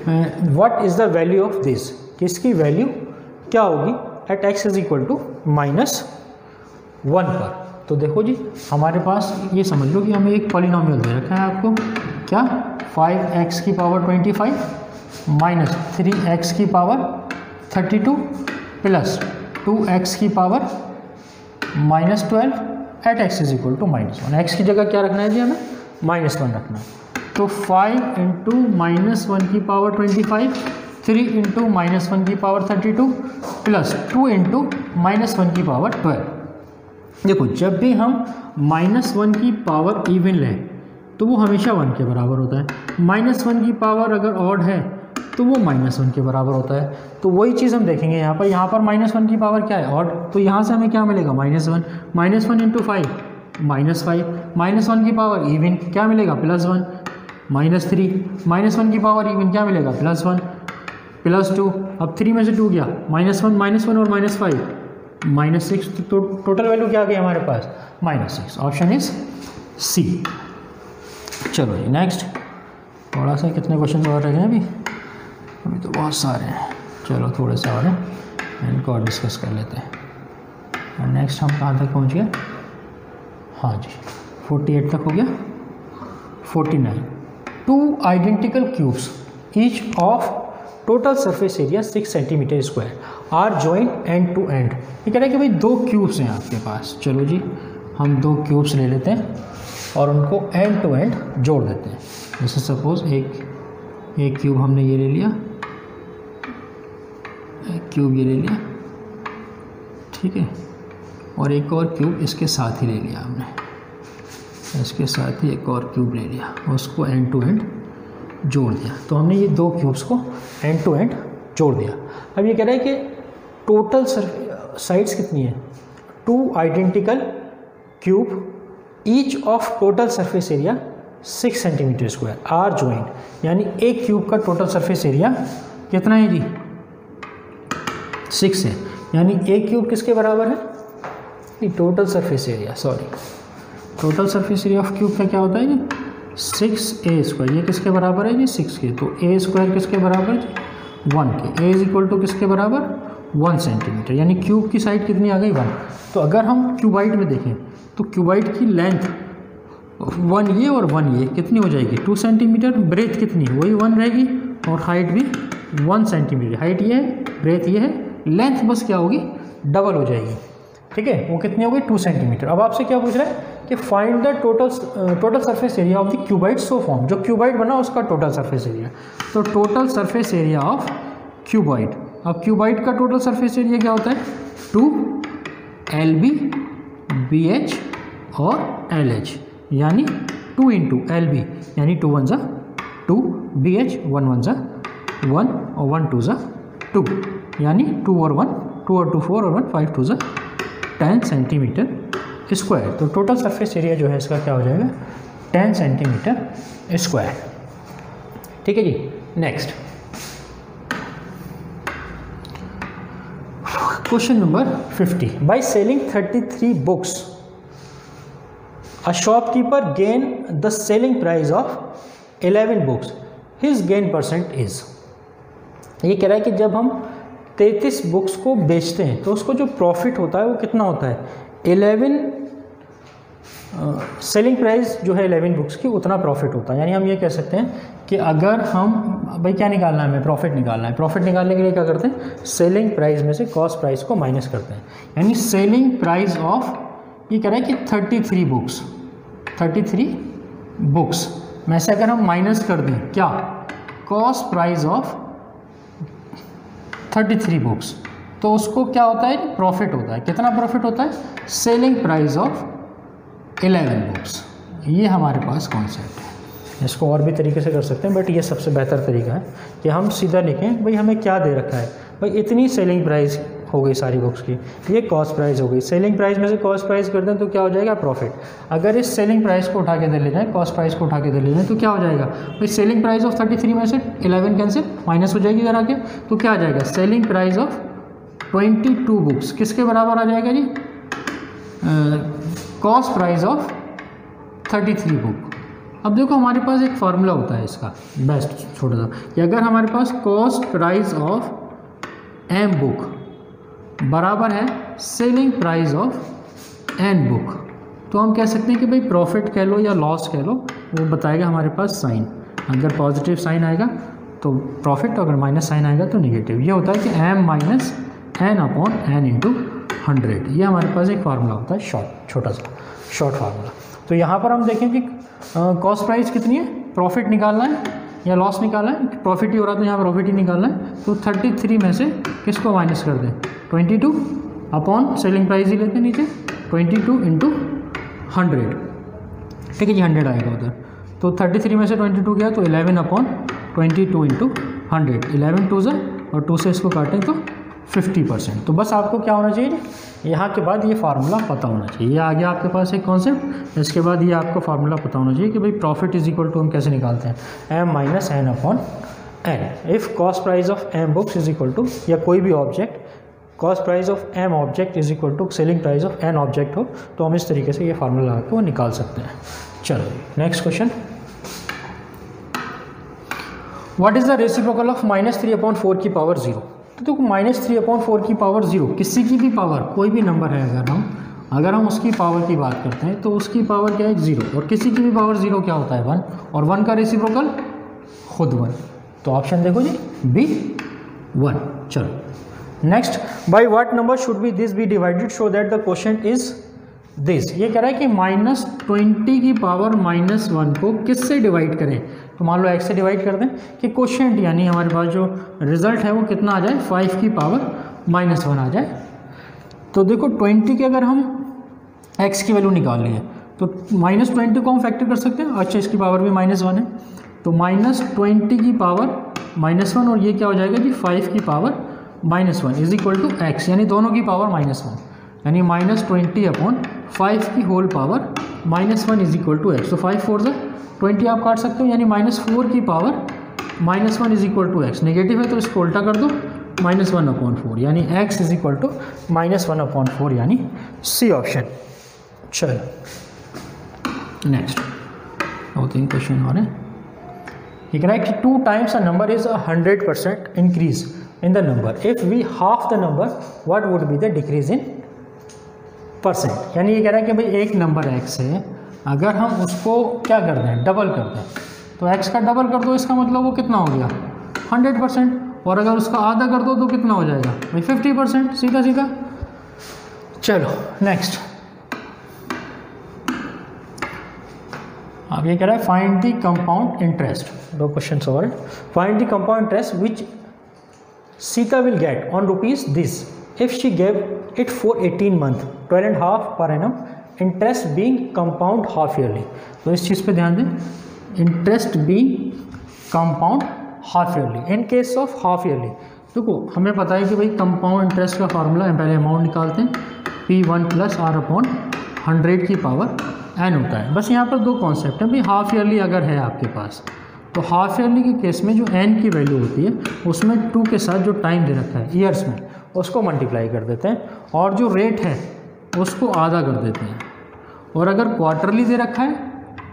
what is the value of this, किसकी वैल्यू क्या होगी at x is equal to minus one पर। तो देखो जी हमारे पास ये समझ लो कि हमें एक पॉलिनोमियल दे रखा है आपको, क्या फाइव एक्स की power twenty five minus three x की power thirty two plus two x की power minus twelve eight x is equal to minus one. X की जगह क्या रखना है जी, हमें माइनस वन रखना है। तो फाइव इंटू माइनस वन की power twenty five, three into minus one की power thirty two plus two into minus one की पावर ट्वेल्व। देखो जब भी हम माइनस वन की पावर इवन लें तो वो हमेशा वन के बराबर होता है, माइनस वन की पावर अगर ऑड है तो वो माइनस वन के बराबर होता है। तो वही चीज़ हम देखेंगे यहाँ पर, यहाँ पर माइनस वन की पावर क्या है, ऑड, तो यहाँ से हमें क्या मिलेगा minus one, minus one into five minus five, minus one की पावर इवन क्या मिलेगा plus one, minus three, minus one की पावर इवन क्या मिलेगा प्लस वन, प्लस टू, अब थ्री में से टू गया, माइनस वन माइनस वन और माइनस फाइव माइनस सिक्स, तो टोटल वैल्यू क्या आ गई हमारे पास minus six. Option is C. चलो जी नेक्स्ट, थोड़ा सा कितने क्वेश्चन और रह गए हैं अभी, अभी तो बहुत सारे हैं, चलो थोड़े से और हैं इनको और डिस्कस कर लेते हैं। नेक्स्ट हम कहाँ तक पहुँच गए, हाँ जी फोर्टी एट तक हो गया। Forty nine, two identical cubes each of total surface area six centimetre square are joint end to end. ये कह रहे हैं कि भाई दो क्यूब्स हैं आपके पास, चलो जी हम दो क्यूब्स ले लेते हैं और उनको एंड टू एंड जोड़ देते हैं। जैसे सपोज एक एक क्यूब हमने ये ले लिया, एक क्यूब ये ले लिया, ठीक है, और एक और क्यूब इसके साथ ही ले लिया हमने, इसके साथ ही एक और क्यूब ले लिया, उसको एंड टू एंड जोड़ दिया। तो हमने ये दो क्यूब्स को एंड टू एंड जोड़ दिया। अब ये कह रहा है कि टोटल साइड्स कितनी है, two identical cube each of total surface area six centimetre square are joint, यानी एक क्यूब का टोटल सरफेस एरिया कितना है जी सिक्स है, यानी एक क्यूब किसके बराबर है, total surface area, sorry total surface area of cube का क्या होता है जी सिक्स ए स्क्वायर, ये किसके बराबर है जी सिक्स के, तो ए स्क्वायर किसके बराबर जी वन के, ए इज इक्वल टू किसके बराबर वन सेंटीमीटर, यानी क्यूब की साइड कितनी आ गई वन। तो अगर हम क्यूबाइड में देखें तो क्यूबाइड की लेंथ वन ये और वन ये कितनी हो जाएगी टू सेंटीमीटर, ब्रेथ कितनी वही वन रहेगी और हाइट भी वन सेंटीमीटर, हाइट ये है ब्रेथ ये है, लेंथ बस क्या होगी डबल हो जाएगी, ठीक है, वो कितनी हो गई टू सेंटीमीटर। अब आपसे क्या पूछ रहा है कि find the total total surface area of the cuboid so form, जो क्यूबाइड बना उसका टोटल सरफेस एरिया। तो total surface area of cuboid, अब क्यूबाइड का टोटल सरफेस एरिया क्या होता है two l b b h और एल एच, यानी टू इंटू एल बी यानी टू वन ज़ा two, b h one one ज़ा वन और वन टू ज़ा टू, यानी टू और वन टू और टू फोर और वन फाइव टू ज़ा टेन सेंटीमीटर स्क्वायर। तो टोटल सरफेस एरिया जो है इसका क्या हो जाएगा टेन सेंटीमीटर स्क्वायर, ठीक है जी। Next question number fifty, by selling thirty three books a shopkeeper gain the selling price of eleven books, his gain percent is. ये कह रहा है कि जब हम तैंतीस बुक्स को बेचते हैं तो उसको जो प्रॉफिट होता है वो कितना होता है इलेवन, सेलिंग प्राइस जो है इलेवन बुक्स की उतना प्रॉफिट होता है। यानी हम ये कह सकते हैं कि अगर हम भाई क्या निकालना है हमें प्रॉफिट निकालना है, प्रॉफिट निकालने के लिए क्या करते हैं सेलिंग प्राइस में से कॉस्ट प्राइस को माइनस करते हैं, यानी सेलिंग प्राइस ऑफ, ये कह रहा है कि thirty three books thirty three books में से अगर हम माइनस कर दें क्या cost price of thirty three books, तो उसको क्या होता है प्रॉफिट होता है। कितना प्रॉफिट होता है selling price of eleven books. ये हमारे पास कॉन्सेप्ट है, इसको और भी तरीके से कर सकते हैं बट ये सबसे बेहतर तरीका है कि हम सीधा लिखें भाई हमें क्या दे रखा है, भाई इतनी सेलिंग प्राइस हो गई सारी बुक्स की, ये कॉस्ट प्राइस हो गई, सेलिंग प्राइस में से कॉस्ट प्राइस कर दें तो क्या हो जाएगा प्रॉफिट। अगर इस सेलिंग प्राइस को उठा के दे ले जाए, कॉस्ट प्राइस को उठा के दे ले जाए तो क्या हो जाएगा भाई selling price of thirty three में से इलेवन कैंसिल माइनस हो जाएगी इधर आके, तो क्या आ जाएगा selling price of twenty two books किसके बराबर आ जाएगा जी cost price of thirty three book, अब देखो हमारे पास एक फार्मूला होता है इसका बेस्ट छोटा सा, कि अगर हमारे पास cost price of m book बराबर है selling price of n book, तो हम कह सकते हैं कि भाई प्रॉफिट कह लो या लॉस कह लो, वो बताएगा हमारे पास साइन। अगर पॉजिटिव साइन आएगा तो प्रॉफिट, अगर माइनस साइन आएगा तो निगेटिव। ये होता है कि m minus n upon n into hundred. ये हमारे पास एक फार्मूला होता है शॉर्ट, छोटा सा शॉर्ट फार्मूला। तो यहाँ पर हम देखें कि कॉस्ट प्राइस कितनी है, प्रॉफिट निकालना है या लॉस निकालना है, प्रॉफिट ही हो रहा तो यहाँ प्रॉफिट ही निकालना है। तो थर्टी थ्री में से किसको माइनस कर दें, twenty two upon selling price ही लेते हैं नीचे, ट्वेंटी टू इंटू हंड्रेड, ठीक है जी, हंड्रेड आएगा उधर। तो थर्टी थ्री में से ट्वेंटी टू गया तो eleven upon twenty two into hundred, eleven two से और टू से इसको काटें तो फिफ्टी परसेंट। तो बस आपको क्या होना चाहिए, यहाँ के बाद ये फार्मूला पता होना चाहिए। ये आ गया आपके पास एक कॉन्सेप्ट। इसके बाद ये आपको फार्मूला पता होना चाहिए कि भाई प्रॉफिट इज इक्वल टू हम कैसे निकालते हैं, m minus n upon n. If cost price of m books is equal to, या कोई भी object cost price of m object is equal to selling price of n object हो, तो हम इस तरीके से ये फार्मूला लगा के वो निकाल सकते हैं। चलो next question, what is the reciprocal of minus three upon four की पावर जीरो। तो देखो माइनस थ्री अपॉन फोर की पावर जीरो, किसी की भी पावर, कोई भी नंबर है अगर हम अगर हम उसकी पावर की बात करते हैं तो उसकी पावर क्या है, जीरो, और किसी की भी पावर जीरो क्या होता है, वन, और वन का रेसिप्रोकल खुद वन। तो ऑप्शन देखो जी बी, वन। चलो next, by what number should be this be divided so that the quotient is this. ये कह रहा है कि माइनस ट्वेंटी की पावर माइनस वन को किससे डिवाइड करें, तो मान लो एक्स से डिवाइड कर दें कि क्वोशिएंट यानी हमारे पास जो रिजल्ट है वो कितना आ जाए, फाइव की पावर माइनस वन आ जाए। तो देखो ट्वेंटी के अगर हम एक्स की वैल्यू निकाल लिए तो माइनस ट्वेंटी को हम फैक्टर कर सकते हैं, अच्छा इसकी पावर भी माइनस वन है, तो माइनस ट्वेंटी की पावर माइनस वन, और ये क्या हो जाएगा कि फाइव की power minus one is equal to x, यानी दोनों की पावर माइनस वन, यानी माइनस ट्वेंटी अपॉन फाइव की whole power minus one is equal to x. तो फाइव फोर से ट्वेंटी आप काट सकते हो, यानी माइनस फोर की power minus one is equal to x. Negative है तो इसको उल्टा कर दो, माइनस वन अपॉन फोर, यानी x is equal to minus one upon four, यानी सी ऑप्शन। चलो नेक्स्ट दो तीन क्वेश्चन और हैं। ये कह रहा है कि two times a number is a hundred percent increase in the number, if we half the number what would be the decrease in percent. यानी ये कह रहा है कि भाई एक नंबर एक्स है, अगर हम उसको क्या कर दें, डबल कर दें, तो एक्स का डबल कर दो, इसका मतलब वो कितना हो गया, हंड्रेड परसेंट, और अगर उसका आधा कर दो तो कितना हो जाएगा भाई, फिफ्टी परसेंट, सीधा सीधा। चलो नेक्स्ट, अब ये कह रहा है फाइंड द कंपाउंड इंटरेस्ट, दो क्वेश्चन और, find the compound interest which Sita will get on rupees this if she gave it for eighteen month, twelve and half per annum, interest being compound half yearly. तो इस चीज़ पे ध्यान दें, interest being compound half yearly, in case of half yearly. देखो हमें पता है कि भाई कंपाउंड इंटरेस्ट का फार्मूला है, पहले अमाउंट निकालते हैं, p one plus r upon hundred की पावर एन होता है। बस यहाँ पर दो कॉन्सेप्ट हैं भाई, हाफ ईयरली अगर है आपके पास तो हाफ ईयरली के केस में जो एन की वैल्यू होती है उसमें टू के साथ जो टाइम दे रखा है ईयर्स में उसको मल्टीप्लाई कर देते हैं, और जो रेट है उसको आधा कर देते हैं। और अगर क्वार्टरली दे रखा है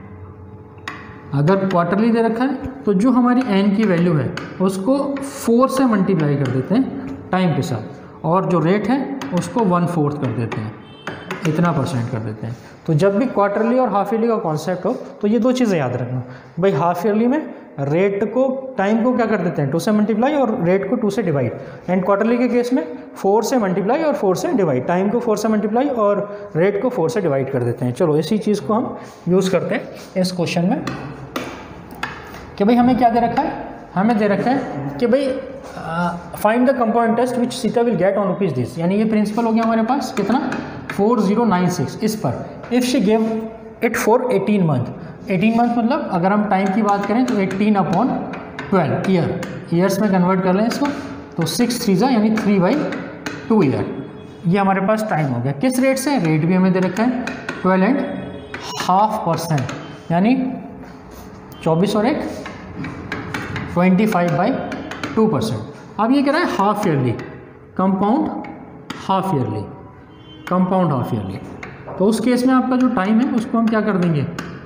अगर क्वार्टरली दे रखा है तो जो हमारी एन की वैल्यू है उसको फोर से मल्टीप्लाई कर देते हैं टाइम के साथ, और जो रेट है उसको वन फोर्थ कर देते हैं, इतना परसेंट कर देते हैं। तो जब भी क्वार्टरली और हाफ ईयरली का कॉन्सेप्ट हो तो ये दो चीज़ें याद रखना भाई, हाफ ईयरली में रेट को टाइम को क्या कर देते हैं, टू से मल्टीप्लाई और रेट को टू से डिवाइड, एंड क्वार्टरली के केस में फोर से मल्टीप्लाई और फोर से डिवाइड, टाइम को फोर से मल्टीप्लाई और रेट को फोर से डिवाइड कर देते हैं। चलो इसी चीज़ को हम यूज़ करते हैं इस क्वेश्चन में कि भाई हमें क्या दे रखा है, हमें दे रखा है कि भाई find the compound interest which Sita will get on rupees this, यानी ये प्रिंसिपल हो गया हमारे पास कितना, फोर जीरो नाइन सिक्स। इस पर if she give it for eighteen month, eighteen month मतलब अगर हम टाइम की बात करें तो eighteen upon twelve year, years में कन्वर्ट कर लें इसको, तो सिक्स थ्री जा यानी थ्री बाई टू ईयर, ये हमारे पास टाइम हो गया। किस रेट से, रेट भी हमें दे रखा है ट्वेल्व एंड हाफ परसेंट, यानी चौबीस और एक twenty five by two percent. अब ये कह रहा है half yearly, compound half yearly, compound half yearly, तो उस केस में आपका जो टाइम है उसको हम क्या कर देंगे,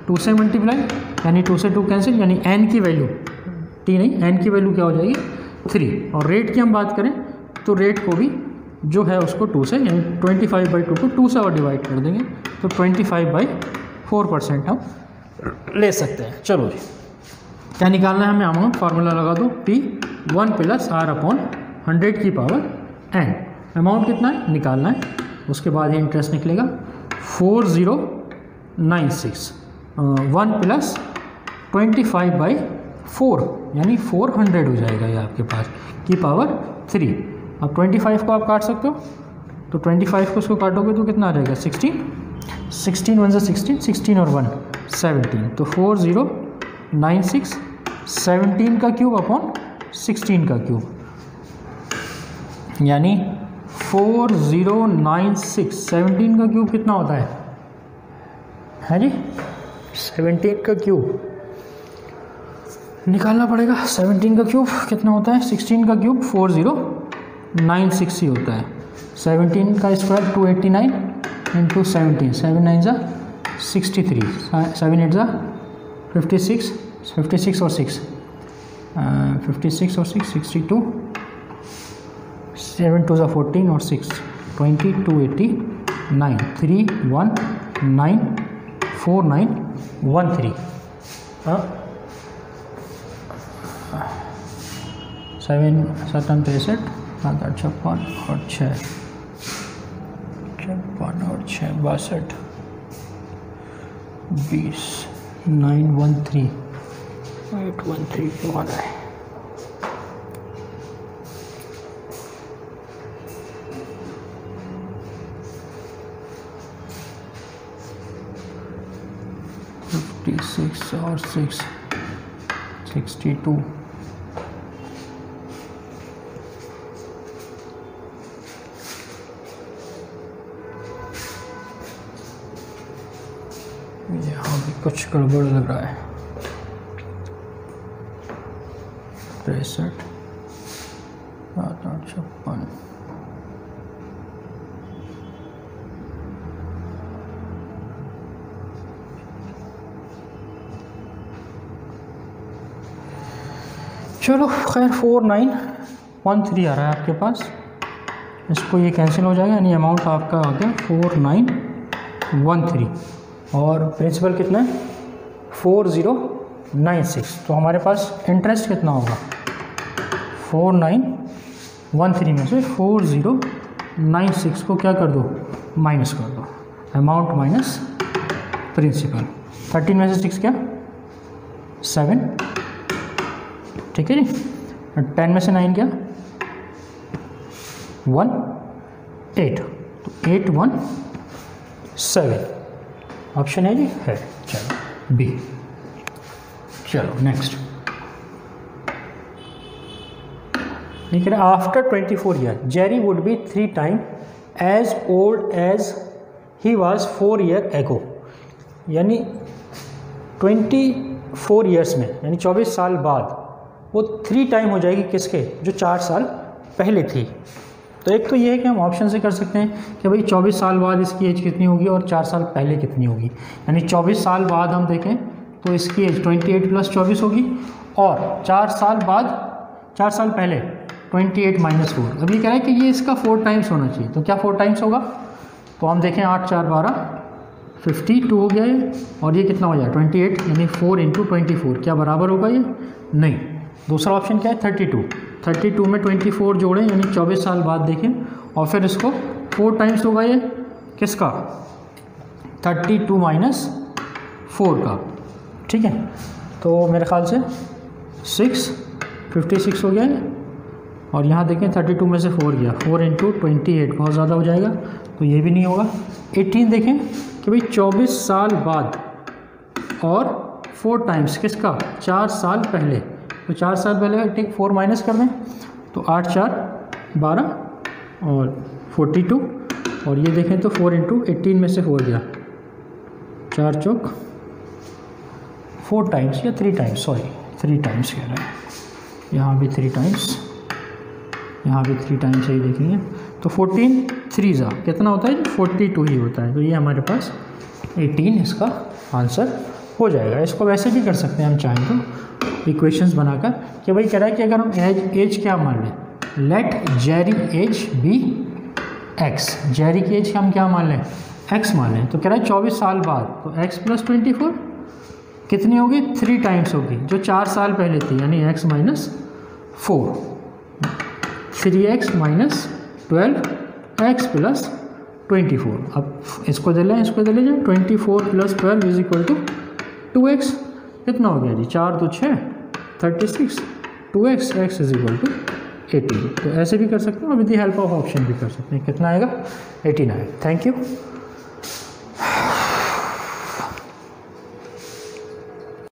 टू से मल्टीप्लाई यानी टू से टू कैंसिल, यानी एन की वैल्यू टी नहीं एन की वैल्यू क्या हो जाएगी थ्री। और रेट की हम बात करें तो रेट को भी जो है उसको टू से यानी ट्वेंटी फाइव बाई टू को टू से और डिवाइड कर देंगे तो twenty five by four percent हम ले सकते हैं। चलो जी, क्या निकालना है हमें अमाउंट, फार्मूला लगा दो p one plus r upon hundred की पावर एन। अमाउंट कितना है निकालना है, उसके बाद ये इंटरेस्ट निकलेगा four zero nine six one plus twenty five by four यानी फोर हंड्रेड हो जाएगा ये आपके पास की पावर थ्री। अब ट्वेंटी फाइव को आप काट सकते हो तो ट्वेंटी फाइव को उसको काटोगे तो कितना आ जाएगा सिक्सटीन, सिक्सटीन वन से सिक्सटीन, सिक्सटीन और वन सेवनटीन, तो four zero nine six seventeen का क्यूब अपॉन सिक्सटीन का क्यूब यानी four zero nine six seventeen का क्यूब कितना होता है है जी सेवनटीन का क्यूब निकालना पड़ेगा। सेवनटीन का क्यूब कितना होता है, सिक्सटीन का cube four zero nine six ही होता है। सेवनटीन का square two eighty nine into seventeen, seven nine ज़ा सिक्सटी थ्री, सेवन एट ज़ा फिफ्टी सिक्स, फिफ्टी सिक्स और सिक्स फिफ्टी सिक्स और six sixty two, seven two ज़ा फोर्टीन और six twenty, two eighty nine, three one nine four nine one three, seven सतन तिरसठ सात आठ छप्पन और छः छप्पन और छः बासठ बीस nine one three eight one three आ रहा है। फिफ्टी सिक्स और सिक्स सिक्सटी टू, यहाँ भी कुछ गड़बड़ लग रहा है, तिरसठ सात आठ छप्पन चलो खैर फोर नाइन वन थ्री आ रहा है आपके पास, इसको ये कैंसिल हो जाएगा यानी अमाउंट आपका आ गया फोर नाइन वन थ्री और प्रिंसिपल कितना है फोर ज़ीरो नाइन सिक्स। तो हमारे पास इंटरेस्ट कितना होगा फोर नाइन वन थ्री में से फोर ज़ीरो नाइन सिक्स को क्या कर दो माइनस कर दो, अमाउंट माइनस प्रिंसिपल। थर्टीन में से सिक्स क्या सेवन, ठीक है जी। टेन में से नाइन क्या वन एट, तो एट वन सेवन ऑप्शन है जी है। चलो बी, चलो नेक्स्ट लिख रहे after twenty four year Jerry would be three time as old as he was four year ago, यानी ट्वेंटी फोर ईयर्स में यानी चौबीस साल बाद वो थ्री टाइम हो जाएगी किसके जो चार साल पहले थी। तो एक तो ये है कि हम ऑप्शन से कर सकते हैं कि भाई चौबीस साल बाद इसकी एज कितनी होगी और चार साल पहले कितनी होगी, यानी चौबीस साल बाद हम देखें तो इसकी एज अट्ठाईस प्लस चौबीस होगी और चार साल बाद चार साल पहले अट्ठाईस माइनस फोर। अब ये कह रहा है कि ये इसका फोर टाइम्स होना चाहिए, तो क्या फोर टाइम्स होगा, तो हम देखें आठ चार बारह फिफ्टी टू हो गया है और ये कितना हो जाए अट्ठाईस यानी फोर इंटू ट्वेंटी फोर, क्या बराबर होगा ये नहीं। दूसरा ऑप्शन क्या है थर्टी टू, थर्टी टू में ट्वेंटी फोर जोड़ें यानी चौबीस साल बाद देखें और फिर इसको फोर टाइम्स होगा ये किसका थर्टी टू माइनस फोर का, ठीक है। तो मेरे ख्याल से सिक्स फिफ्टी सिक्स हो गया है और यहाँ देखें थर्टी टू में से फोर गया, फोर इंटू ट्वेंटी एट बहुत ज़्यादा हो जाएगा तो ये भी नहीं होगा। एटीन देखें कि भाई चौबीस साल बाद और फोर टाइम्स किसका चार साल पहले, तो चार साल पहले टेक फोर माइनस कर दें तो आठ चार बारह और फोर्टी टू और ये देखें तो फोर इंटू एटीन में से फोर गया, चार चौक फोर टाइम्स या three times sorry three times कह रहे हैं, यहाँ भी थ्री टाइम्स यहाँ भी थ्री टाइम्स ही देखेंगे तो फोर्टीन थ्री ज़ा कितना होता है फोर्टी टू ही होता है। तो ये हमारे पास एटीन इसका आंसर हो जाएगा। इसको वैसे भी कर सकते हैं हम चाहें तो इक्वेशंस बनाकर कि भाई कह रहा है कि अगर हम एज एज क्या मान लें, let Jerry age be x, Jerry की एज हम क्या मान लें, एक्स मान लें। तो कह रहा है चौबीस साल बाद, तो एक्स प्लस ट्वेंटी फोर कितनी होगी, थ्री टाइम्स होगी जो चार साल पहले थी, यानी x minus four, three x minus twelve x plus twenty four. अब इसको दे लें, इसको दे लीजिए, twenty four plus twelve is equal to two x. कितना हो गया जी, चार दो छः, thirty six, two x, x is equal to eighteen. तो ऐसे भी कर सकते हैं और with the help of option भी कर सकते हैं। कितना आएगा, एटीन आएगा। Thank you.